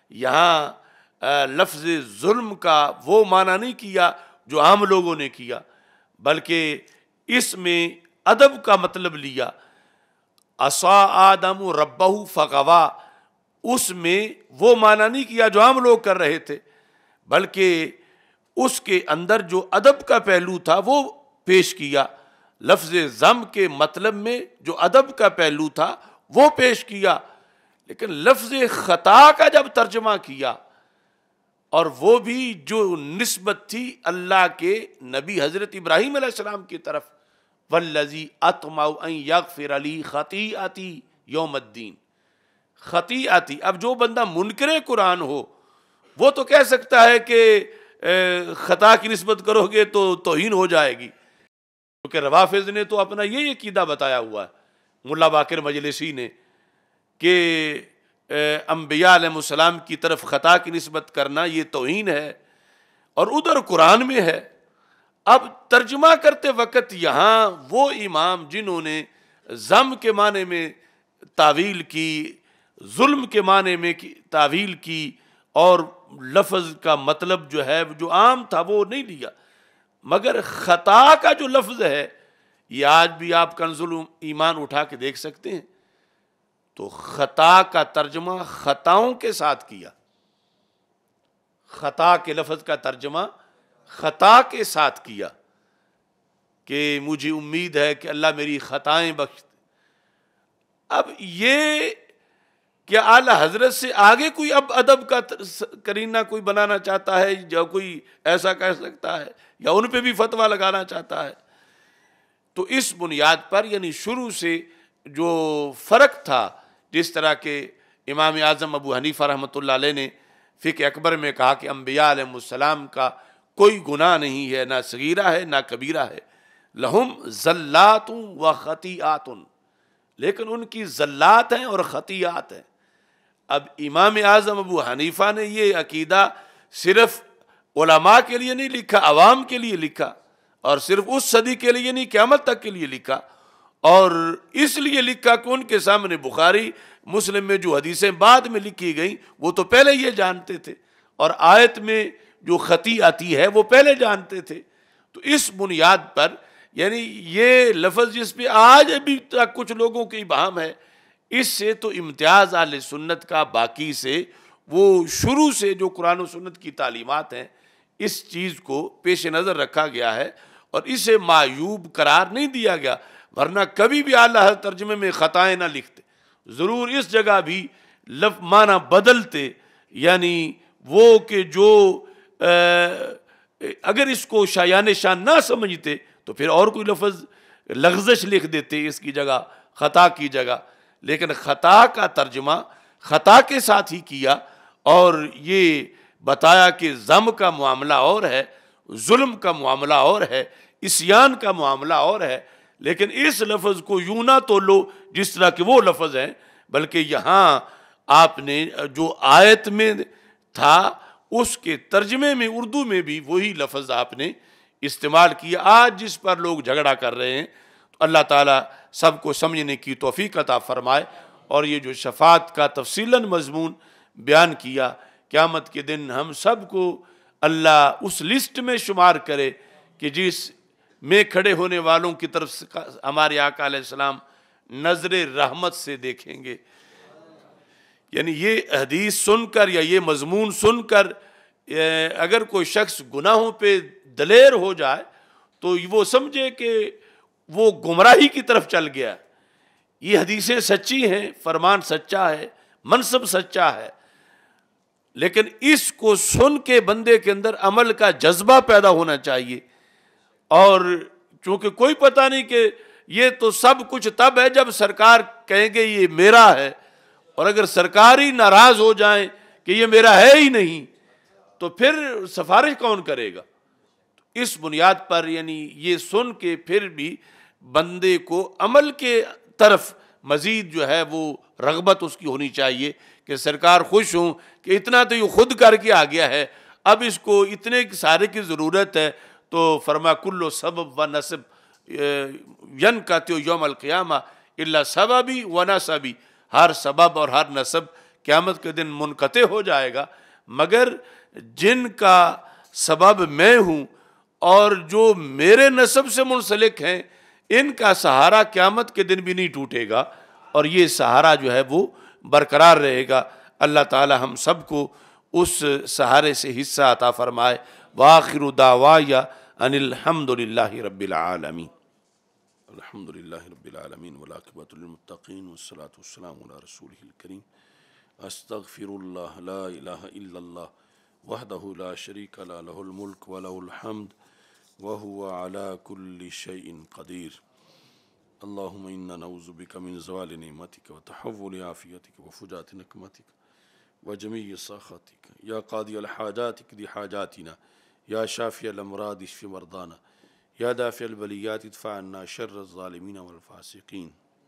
A: یہاں لفظ ظلم کا وہ معنی نہیں کیا جو عام لوگوں نے کیا، بلکہ اس میں ادب کا مطلب لیا۔ عصا آدم ربہ فغوا، اس میں وہ معنی نہیں کیا جو عام لوگ کر رہے تھے، بلکہ اس کے اندر جو ادب کا پہلو تھا وہ پیش کیا۔ لفظ ذم کے مطلب میں جو ادب کا پہلو تھا وہ پیش کیا، لیکن لفظ خطا کا جب ترجمہ کیا، اور وہ بھی جو نسبت تھی اللہ کے نبی حضرت ابراہیم علیہ السلام کی طرف، والذی اطمع ان یغفر لی خطیئتی یوم الدین، خطیئتی۔ اب جو بندہ منکر قرآن ہو وہ تو کہہ سکتا ہے کہ خطا کی نسبت کرو گے تو توہین ہو جائے گی، کیونکہ روافض نے تو اپنا یہ عقیدہ بتایا ہوا ہے، ملا باقر مجلسی نے، کہ انبیاء علیہ السلام کی طرف خطا کی نسبت کرنا یہ توہین ہے، اور ادھر قرآن میں ہے۔ اب ترجمہ کرتے وقت یہاں وہ امام جنہوں نے ذم کے معنی میں تعویل کی، ظلم کے معنی میں تعویل کی، اور لفظ کا مطلب جو ہے جو عام تھا وہ نہیں لیا، مگر خطا کا جو لفظ ہے یہ آج بھی آپ کنز ایمان اٹھا کے دیکھ سکتے ہیں، تو خطا کا ترجمہ خطاؤں کے ساتھ کیا، خطا کے لفظ کا ترجمہ خطا کے ساتھ کیا کہ مجھے امید ہے کہ اللہ میری خطائیں بخش۔ اب یہ کیا اعلیٰ حضرت سے آگے کوئی اب ادب کا کرینہ کوئی بنانا چاہتا ہے، یا کوئی ایسا کہہ سکتا ہے، یا ان پہ بھی فتویٰ لگانا چاہتا ہے؟ تو اس بنیاد پر یعنی شروع سے جو فرق تھا، جس طرح کہ امام اعظم ابو حنیفہ رحمۃ اللہ علیہ نے فقہ اکبر میں کہا کہ انبیاء علیہ السلام کا کوئی گناہ نہیں ہے، نہ صغیرہ ہے نہ کبیرہ ہے، لہم زلات و خطیئات، لیکن ان کی زلات ہیں اور خطیئات ہیں۔ اب امام اعظم ابو حنیفہ نے یہ عقیدہ صرف علماء کے لیے نہیں لکھا، عوام کے لیے لکھا، اور صرف اس صدی کے لیے نہیں، قیامت تک کے لیے لکھا، اور اس لیے لکھا کہ ان کے سامنے بخاری مسلم میں جو حدیثیں بعد میں لکھی گئیں وہ تو پہلے یہ جانتے تھے، اور آیت میں جو خطی آتی ہے وہ پہلے جانتے تھے۔ تو اس بنیاد پر یعنی یہ لفظ جس پہ آج ابھی تک کچھ لوگوں کی ابہام ہے، اس سے تو امتیاز اہل سنت کا باقی سے وہ شروع سے جو قرآن و سنت کی تعلیمات ہیں اس چیز کو پیش نظر رکھا گیا ہے، اور اسے معیوب قرار نہیں دیا گیا، ورنہ کبھی بھی اعلیٰ ترجمے میں خطائیں نہ لکھتے، ضرور اس جگہ بھی معنی بدلتے، یعنی وہ کہ جو اگر اس کو شایان شان نہ سمجھتے تو پھر اور کوئی لفظ لغزش لکھ دیتے اس کی جگہ، خطا کی جگہ، لیکن خطا کا ترجمہ خطا کے ساتھ ہی کیا، اور یہ بتایا کہ ذم کا معاملہ اور ہے، ظلم کا معاملہ اور ہے، عصیان کا معاملہ اور ہے، لیکن اس لفظ کو یوں نہ تو لو جس طرح کہ وہ لفظ ہیں، بلکہ یہاں آپ نے جو آیت میں تھا اس کے ترجمے میں اردو میں بھی وہی لفظ آپ نے استعمال کیا۔ آج جس پر لوگ جھگڑا کر رہے ہیں تو اللہ تعالیٰ سب کو سمجھنے کی توفیق عطا فرمائے، اور یہ جو شفاعت کا تفصیلاً مضمون بیان کیا، قیامت کے دن ہم سب کو اللہ اس لسٹ میں شمار کرے کہ جس میں کھڑے ہونے والوں کی طرف سے ہمارے آقا علیہ السلام نظر رحمت سے دیکھیں گے۔ یعنی یہ حدیث سن کر یا یہ مضمون سن کر اگر کوئی شخص گناہوں پہ دلیر ہو جائے تو وہ سمجھے کہ وہ گمراہی کی طرف چل گیا۔ یہ حدیثیں سچی ہیں، فرمان سچا ہے، منصب سچا ہے، لیکن اس کو سن کے بندے کے اندر عمل کا جذبہ پیدا ہونا چاہیے۔ اور چونکہ کوئی پتہ نہیں کہ یہ تو سب کچھ تب ہے جب سرکار کہیں گے یہ میرا ہے، اور اگر سرکار ہی ناراض ہو جائیں کہ یہ میرا ہے ہی نہیں تو پھر سفارش کون کرے گا؟ اس بنیاد پر یعنی یہ سن کے پھر بھی بندے کو عمل کے طرف مزید جو ہے وہ رغبت اس کی ہونی چاہیے کہ سرکار خوش ہوں کہ اتنا تو یہ خود کر کے آ گیا ہے، اب اس کو اتنے سارے کی ضرورت ہے۔ تو فرما کل سبب و نسب ینقطع یوم القیامہ الا سببی و نسبی، ہر سبب اور ہر نسب قیامت کے دن منقطع ہو جائے گا، مگر جن کا سبب میں ہوں اور جو میرے نسب سے منسلک ہیں ان کا سہارا قیامت کے دن بھی نہیں ٹوٹے گا، اور یہ سہارا جو ہے وہ برقرار رہے گا۔ اللہ تعالی ہم سب کو اس سہارے سے حصہ عطا فرمائے۔ وآخر دعوایا ان الحمد للہ رب العالمین۔ الحمد للہ رب العالمین والعاقبۃ للمتقین والصلاة والسلام علی رسولہ الکریم۔ استغفر اللہ لا الہ الا اللہ وحدہ لا شریک لہ لہ الملک ولہ الحمد وهو على كل شيء قدير اللهم إنا نعوذ بك من زوال نعمتك وتحول عافيتك وفجاءة نقمتك وجميع سخطك يا قاضي الحاجات اقض حاجاتنا يا شافي الأمراض اشف مرضانا يا دافع البليات ادفع عنا شر الظالمين والفاسقين۔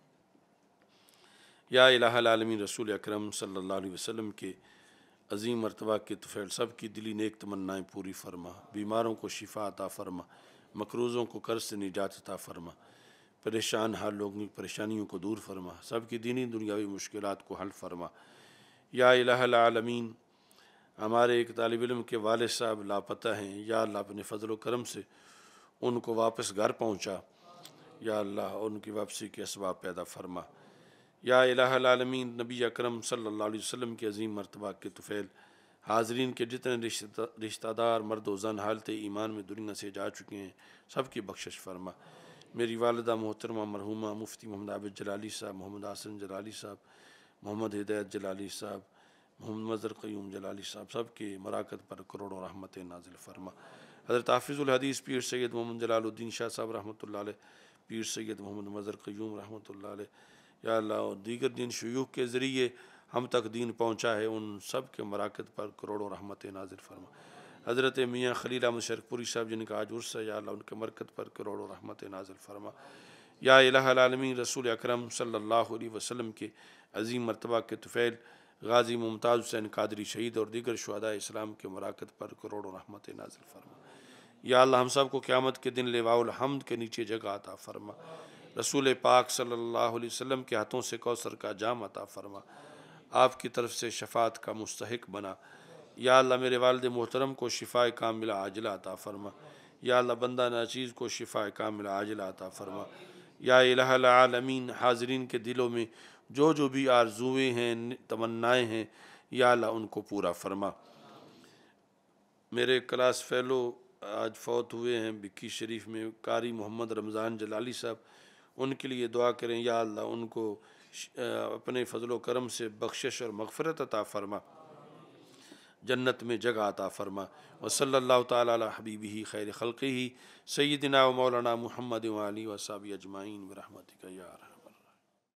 A: یا الہ العالمین رسول اکرم صلی اللہ علیہ وسلم کے عظیم مرتبہ کے طفیل سب کی دلی نیک تمنائیں پوری فرما، بیماروں کو شفا عطا فرما، مقروضوں کو قرض سے نجات عطا فرما، پریشان حال لوگوں کی پریشانیوں کو دور فرما، سب کی دینی دنیاوی مشکلات کو حل فرما۔ یا الہ العالمین ہمارے ایک طالب علم کے والد صاحب لاپتہ ہیں، یا اللہ اپنے فضل و کرم سے ان کو واپس گھر پہنچا، یا اللہ ان کی واپسی کے اسباب پیدا فرما۔ یا الہ العالمین نبی اکرم صلی اللہ علیہ وسلم کے عظیم مرتبہ کے طفیل حاضرین کے جتنے رشتہ دار مرد و زن حالت ایمان میں دنیا سے جا چکے ہیں سب کی بخشش فرما۔ میری والدہ محترمہ مرحومہ مفتی محمد عابد جلالی صاحب، محمد حسن جلالی صاحب، محمد ہدایت جلالی صاحب، محمد مظہر قیوم جلالی صاحب، سب کے مراقت پر کروڑوں رحمت نازل فرما۔ حضرت حافظ الحدیث پیر سید محمد جلال الدین شاہ صاحب رحمۃ اللہ علیہ، پیر سید محمد مظہر قیوم رحمۃ اللہ علیہ، یا اللہ اور دیگر دین شیوخ کے ذریعے ہم تک دین پہنچا ہے ان سب کے مراقت پر کروڑوں رحمت نازل فرما۔ حضرت میاں خلیل احمد شرک پوری صاحب جن کا آج عرس ہے، یا اللہ ان کے مرکت پر کروڑوں رحمت نازل فرما۔ یا الہ العالمین رسول اکرم صلی اللہ علیہ وسلم کے عظیم مرتبہ کے طفیل غازی ممتاز حسین قادری شہید اور دیگر شہداء اسلام کے مراقت پر کروڑوں رحمت نازل فرما۔ یا اللہ ہم سب کو قیامت کے دن لواء الحمد کے نیچے جگہ عطا فرما۔ رسول پاک صلی اللہ علیہ وسلم کے ہاتھوں سے کوثر کا جام عطا فرما، آپ کی طرف سے شفاعت کا مستحق بنا۔ یا اللہ میرے والد محترم کو شفاء کاملہ عاجلہ عطا فرما۔ یا اللہ بندہ ناچیز کو شفاء کاملہ عاجلہ عطا فرما۔ یا الہ العالمین حاضرین کے دلوں میں جو بھی آرزویں ہیں تمنائیں ہیں، یا اللہ ان کو پورا فرما۔ میرے کلاس فیلو آج فوت ہوئے ہیں بکی شریف میں، قاری محمد رمضان جلالی صاحب، ان کے لیے دعا کریں، یا اللہ ان کو اپنے فضل و کرم سے بخشش اور مغفرت عطا فرما، جنت میں جگہ عطا فرما۔ وصلی اللہ تعالی علی حبیبہ خیر خلقہ سیدنا و مولانا محمد و آلہ و صحبہ اجمعین برحمتک یا ارحم۔